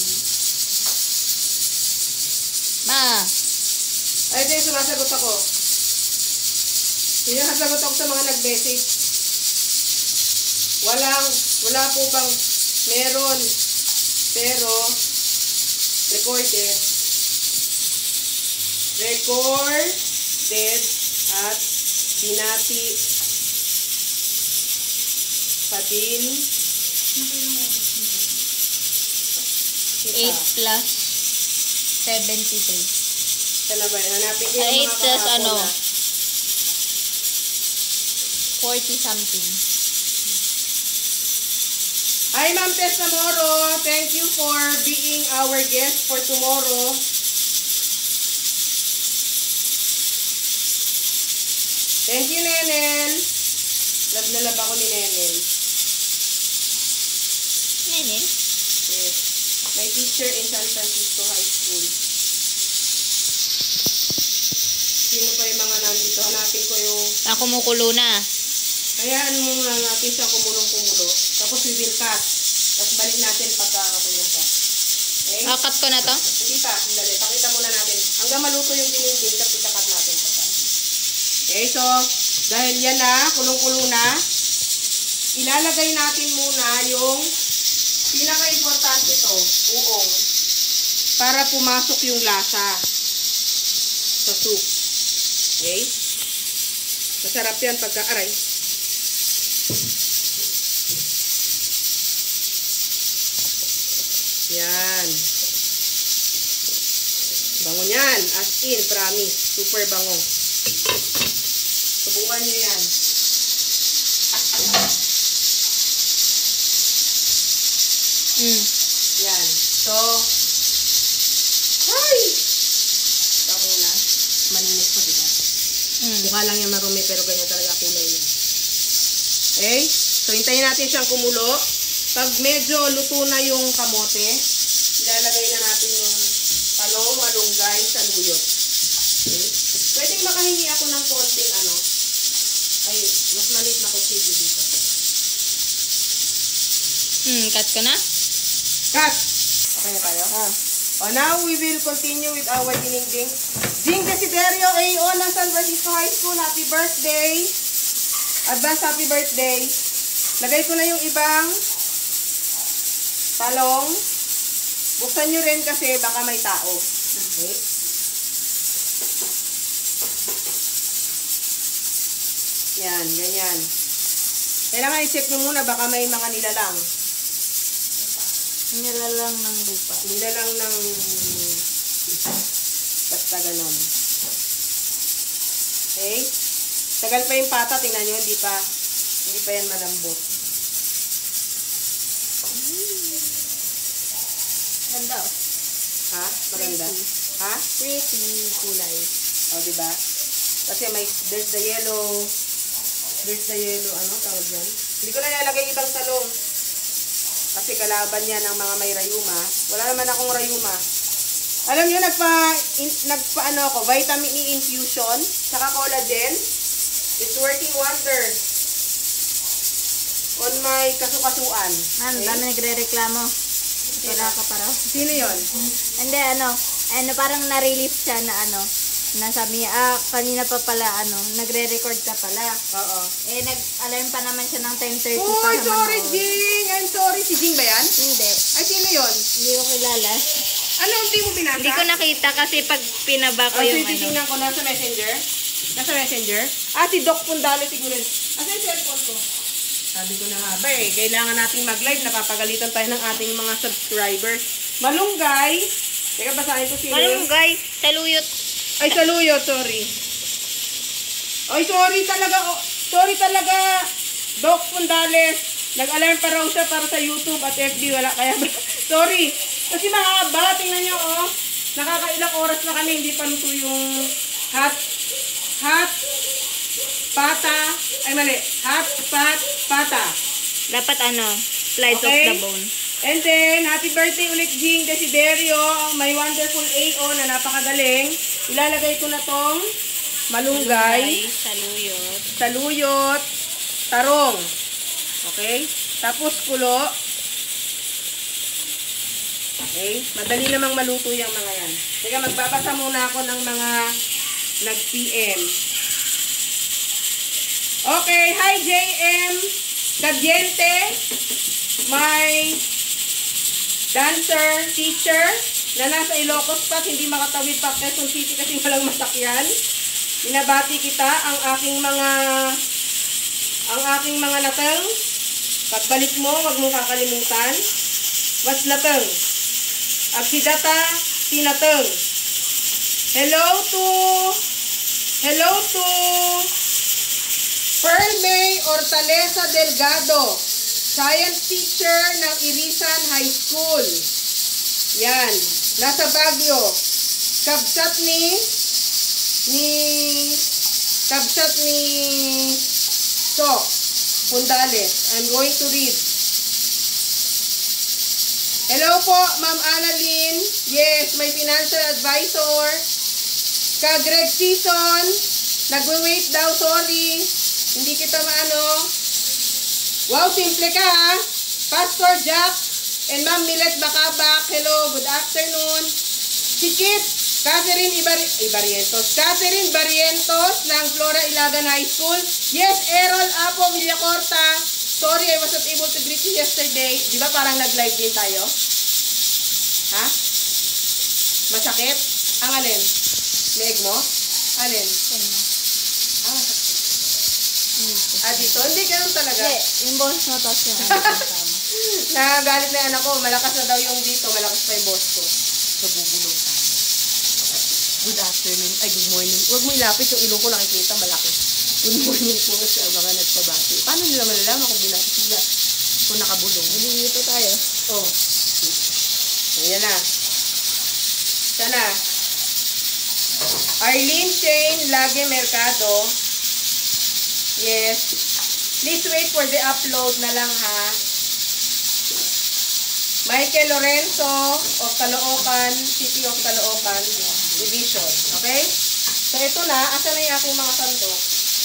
Ma, Ay, din, sumasagot ako. Sinasagot ako sa mga nag-message. Walang, wala po bang meron, pero recorded. Recorded at binati pa din eight kita. plus seventy-three. Ito na ba? Hanapin ko yung eight mga plus kahapon ano? na. forty something. Hi, Ma'am Tess Namoro. Thank you for being our guest for tomorrow. Thank you, Nenel. Love na love ako ni Nenel. Nene? Yes. My teacher in San Francisco High School. Sino pa yung mga nandito? Hanapin ko yung... Na kumukulo na. Hayaan mo nga natin siya kumulong-kumulo. Tapos we will cut. Tapos balik natin pagka okay na siya. Okay? Ah, cut ko na to? Hindi pa. Sandali. Pakita muna natin. Hanggang maluto yung dinindin, tapos ikakat natin. Okay, so, dahil yan na, kulong-kulo na, ilalagay natin muna yung pinaka-importante to, uong, para pumasok yung lasa sa soup. Okay? Masarap yan pagka, aray. Yan. Bango niyan. As in, promise. Super bango. Subukan niyo yan. Mm. Yan. So, hi! Bango na. Maninis po, diba? Mm. Mukha lang yung marumi, pero ganyan talaga kulay niya. Okay? So, hintayin natin siyang kumulo. Pag medyo luto na yung kamote, ilalagay na natin yung talong, malunggay, saluyot. Okay? Pwedeng makahingi ako ng konting ano. Ay, mas maliit na kutsilyo dito. Mm, cut ko na? Cut! Okay na tayo? Ah. Oh, now we will continue with our dininding. Jing Desiderio A O ng San Francisco High School. Happy birthday! Advance happy birthday! Lagay ko na yung ibang talong. Buksan nyo rin kasi baka may tao. Okay? Yan, ganyan. Kailangan i-check nyo muna baka may mga nilalang. Nilalang ng lupa. Nilalang ng basta ganon. Okay? Tagal pa yung pata, tingnan nyo, hindi pa hindi pa yan malambot. Ganda oh. Ha? Maganda? Ha? Pretty kulay. O, diba? Kasi may, there's the yellow, there's the yellow, ano, tawag dyan? Hindi ko na nilalagay ibang talong. Kasi kalaban niya ng mga may rayuma. Wala naman akong rayuma. Alam nyo, nagpa, in, nagpa ano ako, vitamin E infusion, saka collagen. It's working wonders on my kasukasuan. Ano, Okay? dami nagre-reklamo. Wala ka pa raw. Sino yon? Hindi, ano, ano, parang na-release siya na ano, na sabi niya, ah, kanina pa pala, ano, nagre-record ka pala. Oo. Eh, nag-alarm pa naman siya ng ten thirty Uy, para sorry, manood. Jing! I'm sorry. Si Jing ba yan? Hindi. Ay, sino yon? Hindi ko kilala. Ano, hindi mo binasa? Hindi ko nakita kasi pag pinaba ko Oh, yung so, ano. titingnan ko nasa messenger. Nasa messenger? Ah, si Doc Pundalo siguro. Asa yung cellphone ko? Sabi ko na nga ba eh, kailangan nating mag-live. Napapagalitan tayo ng ating mga subscribers. Malunggay. Teka, basahin ko sino yung... Malunggay, saluyot. Ay, saluyot, sorry. Ay, sorry talaga. Oh, sorry talaga. Doc Pundales. Nag-alarm pa raw siya para sa YouTube at F B. Wala kaya ba? Sorry. Kasi mahaba. Tingnan nyo, oh. Nakakailang oras na kami, hindi pa luto yung hot, hot, pata, ay mali, hot, pat, pata. Dapat ano, slides Okay. of the bone. And then, happy birthday ulit, Jing Desiderio, my wonderful A O na napakagaling. Ilalagay ko na tong malunggay, Ay, saluyot. saluyot, tarong. Okay? Tapos kulo. Okay? Madali namang maluto yung mga yan. Teka, magbabasa muna ako ng mga nag-P M. Okay, hi J M Cadiente, my dancer teacher na nasa Ilocos pa, hindi makatawid pa Quezon City kasi walang masakyan. Binabati kita ang aking mga ang aking mga natang. Pagbalik mo, wag mong kakalimutan. Was natang. Agsidata sinatang. Hello to Hello to Pearl May Hortaleza Delgado, science teacher ng Irisan High School. Yan, nasa Baguio. Kabsat ni ni kabsat ni Sok Pundales. I'm going to read. Hello po, Ma'am Annalyn. Yes, my financial advisor. Ka Greg Season. Nagwe-wait daw, sorry. Hindi kita maano. Wow, simple ka ha. Pastor Jack and Ma'am Milet Bacabak. Hello, good afternoon. Sikit, Catherine Ibar Ibarientos. Catherine Barrientos ng Flora Ilagan High School. Yes, Errol Apo Villacorta. Sorry, I was not able to greet you yesterday. Di ba parang nag-live din tayo? Ha? Masakit? Ang alin? Leeg mo? Alin? Ah, ah, dito? Hindi, ganun talaga. Hindi, yung bones mo tapos yung ano kasama. Nagagalit na yung anak ko. Malakas na daw yung dito. Malakas pa yung boss ko. So, bubulong tayo. Good afternoon. Ay, good morning. Huwag mo ilapit yung ilong ko. Nakikita, malaki. Good morning po sa mga nagbabati. Paano nila malalaman kung binati sila? Kung nakabulong. Hindi dito tayo. Oh. Ayan na. Sana. Arlene Shane Lage Mercado. Yes. Please wait for the upload na lang ha. Michael Lorenzo of Caloocan, City of Caloocan Division. Okay? So ito na. Asa na yung aking mga sandok?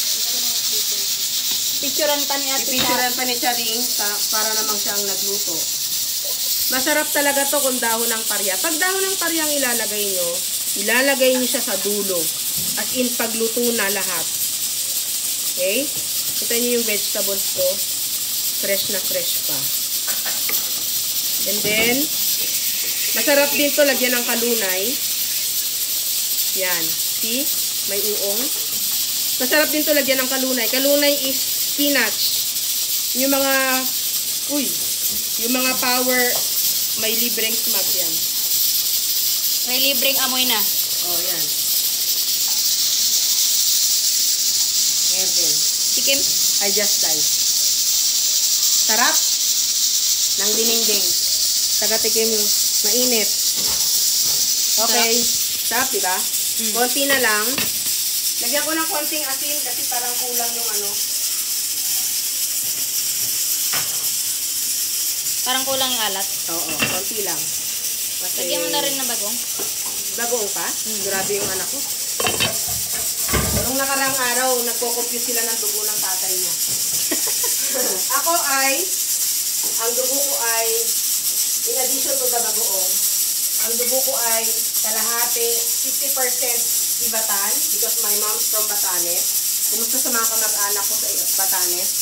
Picturean pa ni Ate Cha. Ipicturean pa ni Charing para namang siyang nagluto. Masarap talaga to kung dahon ng parya. Pag dahon ng parya ang ilalagay nyo, ilalagay nyo siya sa dulo. As in, pagluto na lahat. Okay? Kita nyo yung vegetables ko. Fresh na fresh pa. And then, masarap din to lagyan ng kalunay. Yan. See? May uong. Masarap din to lagyan ng kalunay. Kalunay is spinach. Yung mga, uy, yung mga power, may libreng smag yan. May libreng amoy na. Oh, yan. Heaven. Sikim. I just died. Sarap ng dinengdeng. Taga-tikim yung mainit. Okay. Sarap, diba? Mm. Konti na lang. Lagyan ko ng konting asin kasi parang kulang yung ano. Parang kulang yung alat. Oo, konti lang. Kasi, Lagyan mo na rin na bagong. Bagoong pa? Mm. Grabe yung anak ko. Nung nakarang araw, nagko-compute sila ng dugo ng tatay niya. Ako ay, ang dugo ko ay, in addition to the bagoong, ang dugo ko ay kalahati, fifty percent Ibatan, because my mom's from Batanes. Kumusta sa mga kamag-anak ko sa Batanes?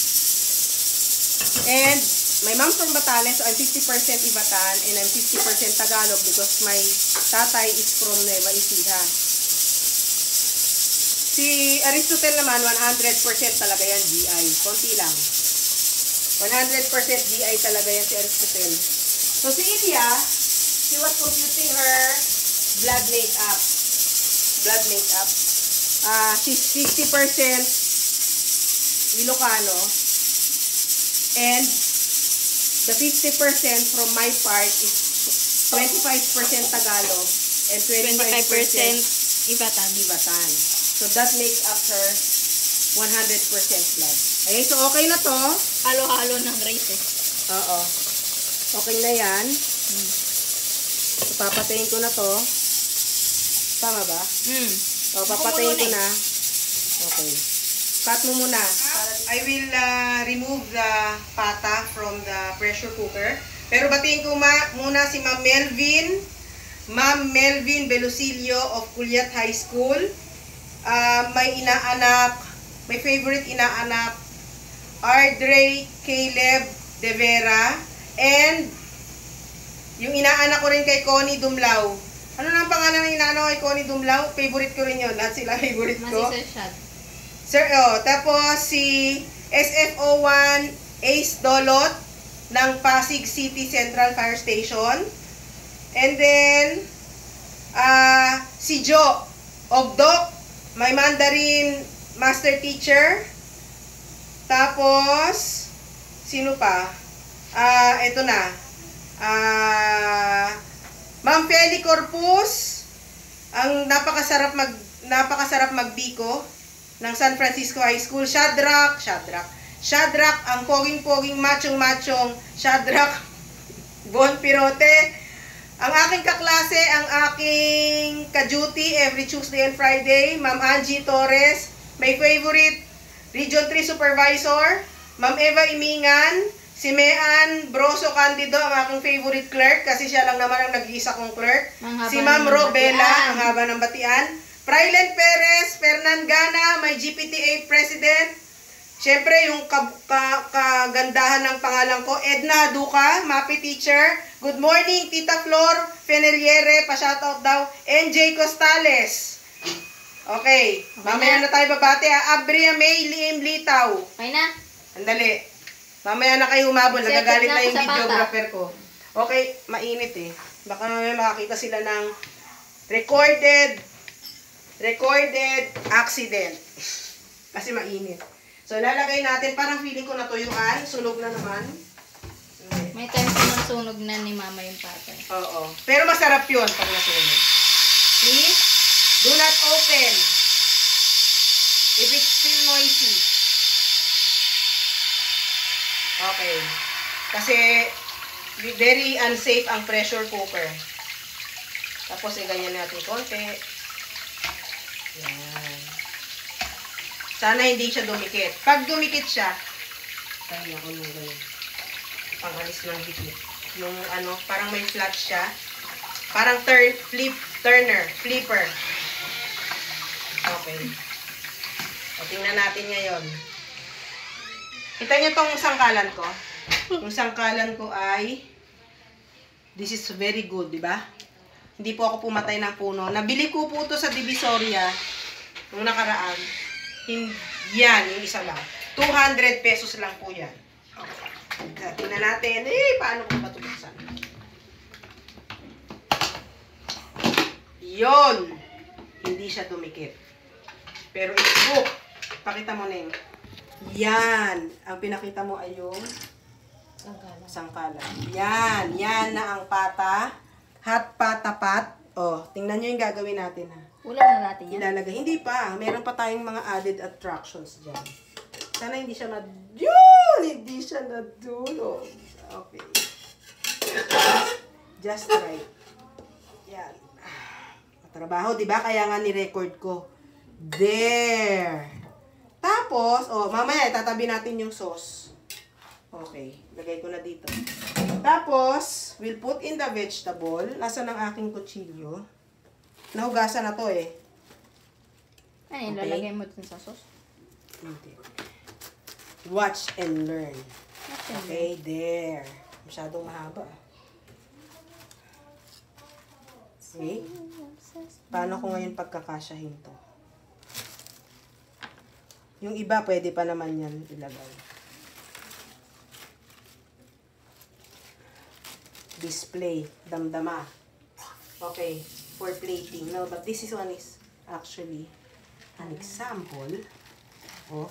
And, my mom's from Batanes, so I'm fifty percent Ibatan, and I'm fifty percent Tagalog because my tatay is from Nueva Ecija. Si Aristotle naman, one hundred percent talaga yan G I. Konti lang. one hundred percent G I talaga yan si Aristotle. So si Ilya, she was computing her blood makeup. Blood makeup. Uh, she's fifty percent Ilocano. And the fifty percent from my part is twenty-five percent Tagalog and twenty-five twenty-five percent percent ibatan. ibatan. So that makes up her one hundred percent blood. Okay, so okay na to. Halo-halo ng rice eh. Oo. Okay na yan. Hmm. So, papatayin ko na to. Tama ba? Hmm. O, papatayin ko Kumulo na na. Okay. Cut mo muna. I will uh, remove the pata from the pressure cooker. Pero batiin ko ma muna si Ma'am Melvin. Ma'am Melvin Belusilio of Culiat High School. Uh, may inaanak, may favorite inaanak, Ardre Caleb De Vera. And yung inaanak ko rin kay Connie Dumlao. Ano na ang pangalan ng inaanak ko kay Connie Dumlao? Favorite ko rin yun. Lahat sila favorite ko. Masisa shot. Sir, oh, tapos si S F O one Ace Dolot ng Pasig City Central Fire Station. And then, uh, si Joe Ogdok, may Mandarin Master Teacher. Tapos, sino pa? Ah, uh, ito na. Ah, uh, Ma'am Feli Corpus, ang napakasarap mag napakasarap magbiko ng San Francisco High School. Shadrach, Shadrach. Shadrach, ang poging-poging machong-machong Shadrach Bon Pirote. Ang aking kaklase, ang aking ka-duty every Tuesday and Friday, Ma'am Angie Torres. My favorite Region three Supervisor, Ma'am Eva Imingan. Si Mean Broso Candido, ang aking favorite clerk, kasi siya lang naman ang nag-iisa kong clerk. Si Ma'am Robela, ang haba ng batian. Frylen Perez, Fernan Gana, may G P T A President. Siyempre, yung ka ka kagandahan ng pangalan ko, Edna Duca, Mapi Teacher. Good morning, Tita Flor Feneliere, pa-shoutout daw. N J Costales. Okay, mamaya na tayo babate. Abria May Liim Litaw. Okay na? Andali. Mamaya na kayo humabol. Set Nagagalit na na ako yung sa bata. videographer ko. Okay, mainit eh. Baka mamaya makakita sila ng recorded recorded accident. Kasi mainit. So, lalagay natin. Parang feeling ko natuyuan. Sunog na naman. Okay. May time sinusunog na ni mama yung patay. Oo. Pero masarap yun pag nasunog. See? Do not open. If it's still noisy. Okay. Kasi very unsafe ang pressure cooker. Tapos i-ganyan natin konti. Yan. Sana hindi siya dumikit. Pag dumikit siya, tayo ako nung ganyan. Pang-alis ng dikit. Nung ano, parang may flat siya. Parang turn, flip, turner, flipper. Okay. O, tingnan natin ngayon. Kita niyo tong sangkalan ko? Yung sangkalan ko ay this is very good, di ba? Hindi po ako pumatay ng puno. Nabili ko po ito sa Divisoria nung nakaraan. Yan, yung isa lang. two hundred pesos lang po yan. Okay. Tingnan natin. Eh, paano ko ba ito buksan? Yon. Hindi siya dumikit. Pero ito, pakita mo na yun. Yan. Ang pinakita mo ay yung sangkalan. Yan. Yan na ang pata. Hot pata pat. Oh, tingnan nyo yung gagawin natin ha. Ulam na natin yan. Ilalagay. Hindi pa. Meron pa tayong mga added attractions dyan. Sana hindi siya na... Yun! Hindi siya nadulog. Okay. Just right. Yan. Matrabaho, di ba? Kaya nga ni-record ko. There. Tapos, oh, mamaya tatabi natin yung sauce. Okay. Lagay ko na dito. Tapos, we'll put in the vegetable. Nasaan ang aking kutsilyo? Nahugasan na to eh. Ano yung Okay. lalagay mo dun sa sauce? Hindi. Watch and learn. Okay. Okay, there. Masyadong mahaba. Okay? Paano ko ngayon pagkakasyahin to? Yung iba, pwede pa naman yan ilagay. Display. Damdama. Okay. For plating. No, but this is one is actually an example of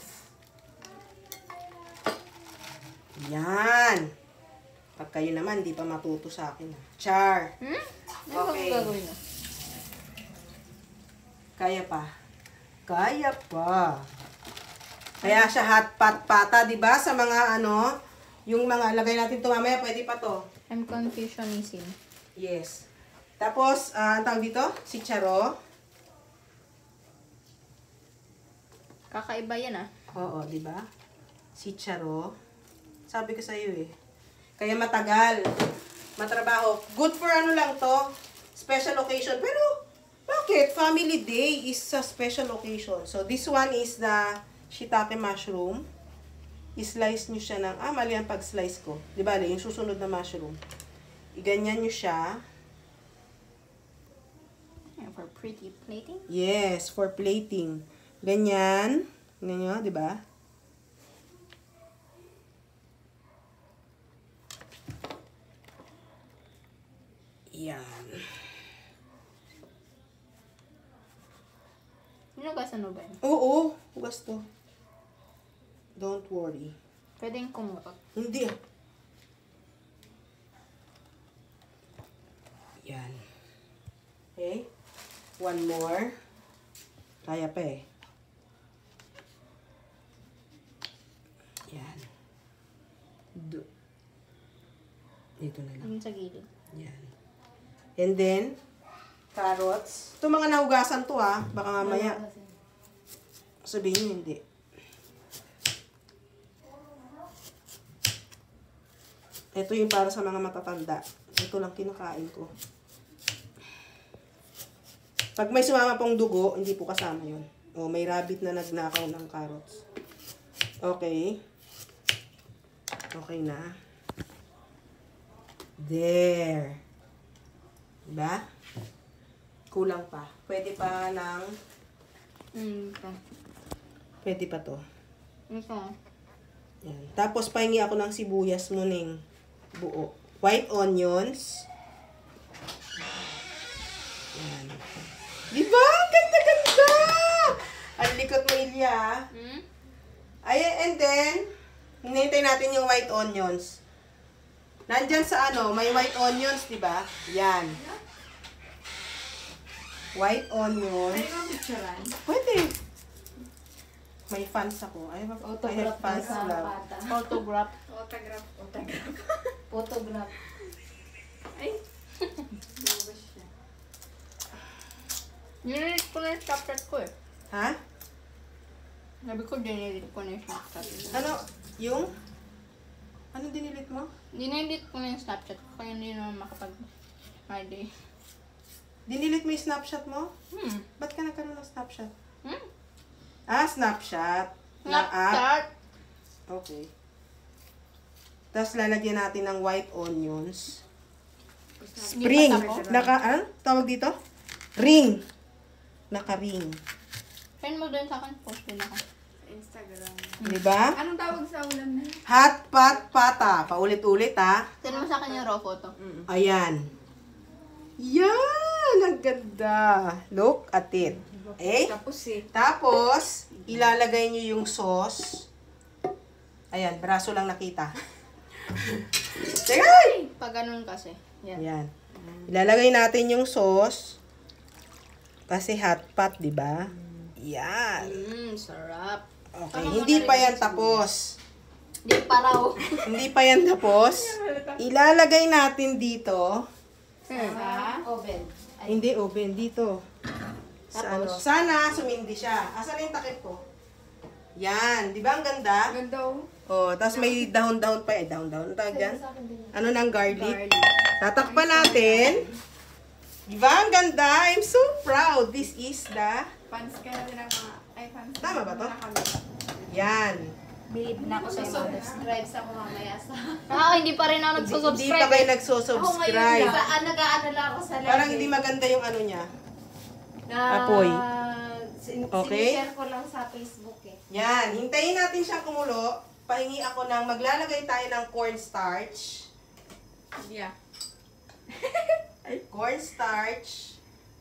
yan. Pag kayo naman, di pa matuto sa akin. Char. Hmm? Ano Okay. bang gagawin mo? Kaya pa. Kaya pa. Kaya siya hot pot pata, di ba? Sa mga ano, yung mga, lagay natin ito mamaya, pwede pa to. I'm confusionism. Yes. Tapos, ah, ang tawag dito, chicharo. Kakaiba yan ah. Oo, di ba? Chicharo. Sabi ko sa iyo eh. Kaya matagal. Matrabaho. Good for ano lang to, special occasion. Pero, bakit? Family day is a special occasion. So, this one is the shiitake mushroom. I-slice nyo siya ng, ah, mali ang pag-slice ko. Di ba, yung susunod na mushroom. Iganyan nyo siya. And for pretty plating. Yes, for plating. Ganyan. Ganyan nyo, di ba? Yan. Hinugasan mo ba yun? Oo, hugas to. Don't worry. Pwedeng kumukot. Hindi ah. Yan. Okay. One more. Kaya pa eh. Yan. Do. Dito na lang. Yung sa gilid. Yan. And then, carrots. Ito mga nahugasan to ah. Baka mamaya. Sabihin nyo hindi. Ito yung para sa mga matatanda. Ito lang kinakain ko. Pag may sumama pong dugo, hindi po kasama yun. O, may rabbit na nagnakaw ng carrots. Okay. Okay na. There. Diba? Kulang pa. Pwede pa ng... Hmm, ito. Pwede pa to. Ito. Yan. Tapos, pahingi ako ng sibuyas muning buo. White onions. Yan. Diba? Ganda-ganda! Ang likot mo, Ilya. Hmm? Ay, and then, hinihintay natin yung white onions. Nandyan sa ano, may white onions, diba? Yan. White onions. Pwede bang picturean? Pwede. May fans ako. I have, I have fans love. Photograph. Autograph. Autograph. Photograph. Ay. Bubos siya. Dinilit ko na yung Snapchat ko eh. Ha? Sabi ko, dinilit ko na yung Snapchat. Ano? Yung? Ano dinilit mo? Dinilit ko na yung Snapchat ko, kaya hindi naman makapag-Friday. Dinilit mo yung Snapchat mo? Hmm. Ba't ka nagkaroon ng Snapchat? Hmm? Ah, Snapchat. Na app. Snapchat. Okay. Tapos lalagyan natin ng white onions. Spring. Hindi pa tapos. Naka, ano? Tawag dito? Ring. Naka-ring. Send mo din sa akin, post din ako. Instagram. Diba? Anong tawag sa ulam na yun? Hot pot pata. Paulit-ulit ha. Send mo sa akin yung raw photo. Ayan. Yan! Ang ganda. Look at it. Eh? Tapos eh. Tapos, ilalagay nyo yung sauce. Ayan, braso lang nakita. Teka! Pag ganun kasi. Yan. Ayan. Ilalagay natin yung sauce. Kasi hot pot, di ba? Yan. Mmm, sarap. Okay, hindi pa yan tapos. Di pa raw. Hindi pa yan tapos. Ilalagay natin dito. Sa oven. Hindi oven, dito. Sa ano? Sana sumindi siya. Asan yung takip ko? Yan. Di ba ang ganda? Ganda oh. Oh, tapos may dahon-dahon pa eh. Dahon-dahon. Ano tawag dyan? Ano ng garlic? Garlic. Tatakpan natin. Di ba ang ganda? I'm so proud. This is the... Fans ka na din ang mga... Ay, fans. Tama ba to? Na kami. Yan. Believe na ako sa iyo. Subscribe sa mga maya sa... Ah, hindi pa rin ako Hindi nagsusubscribe. pa kayo eh. nagsusubscribe. ah, nag-aano lang ako sa live. Parang hindi maganda yung ano niya. Na, Apoy. sin- Okay. Sinishare ko lang sa Facebook eh. Yan. Hintayin natin siyang kumulo. Pahingi ako ng maglalagay tayo ng cornstarch. Yeah. Cornstarch.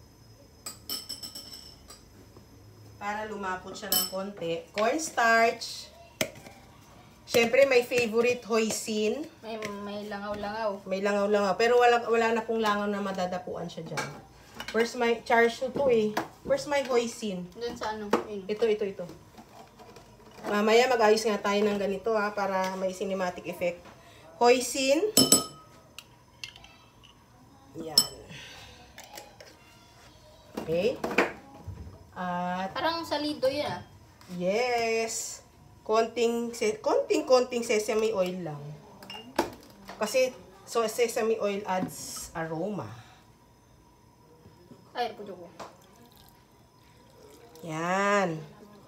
Para lumapot siya ng konti. Cornstarch. Siyempre, may favorite hoisin. May, may langaw-langaw. May langaw-langaw. Pero wala, wala na pong langaw na madadapuan siya dyan. Where's my char siu to eh? Where's my hoisin? Doon sa ano, yun. Ito, ito, ito. Mamaya mag-ayos nga tayo ng ganito ha, para may cinematic effect. Hoisin. Yan. Okay. At, Parang salido yan ah. yes. Konting, se- konting-konting sesame oil lang. Kasi, so sesame oil adds aroma. Ay, puto ko. Yan.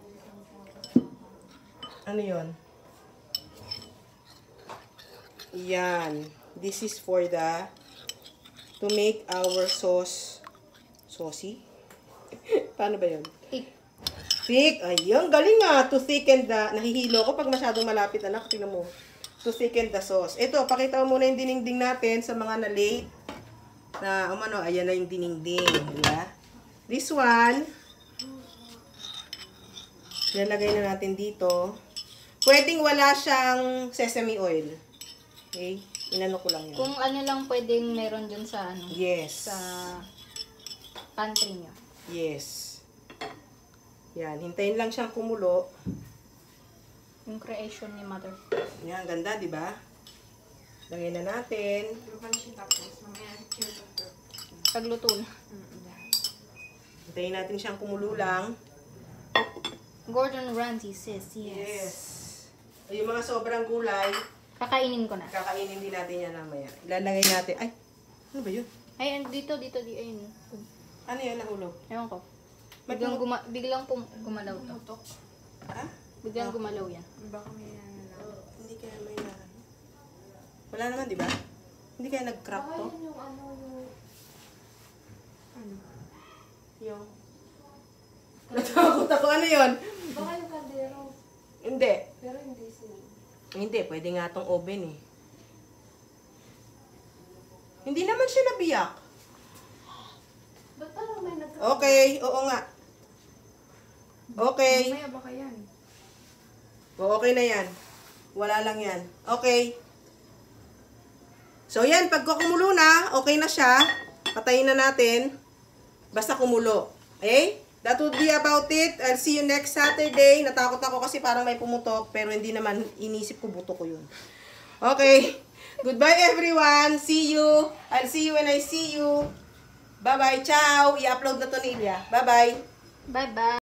Ano yon? Yan. This is for the to make our sauce saucy. Paano ba yun? Thick. Thick. Ayun, galing nga. To thicken the... Nahihilo ko pag masyadong malapit, anak. Tingnan mo. To thicken the sauce. Ito, pakita mo muna yung dinengding natin sa mga na-late. Na, umano, ayan na yung dinengding. Diba? This one, lalagay na natin dito. Pwedeng wala siyang sesame oil. Okay? Inano ko lang yan. Kung ano lang pwedeng meron dun sa ano. Yes. Sa pantry nyo. Yes. Yan. Hintayin lang siyang kumulo. Yung creation ni mother. Yan. Ganda, di ba? Lagay na natin. Pagluto na. Hintayin natin siyang kumulo lang. Gordon Ramsay says yes. Yes. Yung mga sobrang gulay, Kakainin ko na. kakainin din natin yan mamaya. Ilalagay natin. Ay! Ano ba yun? Ay, dito, dito, dito. Ayun. Ano yan? Nahulog? Ewan ko. Ba't Biglang, mo- guma biglang pum gumalaw to. Ha? Biglang gumalaw yan. Baka may ano lang. Hindi kaya may na... Wala naman, di ba? Hindi kaya nag-crack to? Yung ano, yung... Ano? Yung... Natakot ako. Ano yun? Baka yung kaldero. Hindi. Pero hindi sila. Hindi. Pwede nga tong oven eh. Hindi naman siya nabiyak. Ba't parang may nagka... Okay. Oo nga. Okay. Mamaya baka yan. O, okay na yan. Wala lang yan. Okay. So, yan. Pag kumulo na, okay na siya. Patayin na natin. Basta kumulo. Okay? That would be about it. I'll see you next Saturday. Natakot ako kasi parang may pumutok. Pero hindi naman. Inisip ko buto ko yun. Okay. Goodbye, everyone. See you. I'll see you when I see you. Bye-bye. Ciao. I-upload na to ni Ilya. Bye-bye. Bye-bye.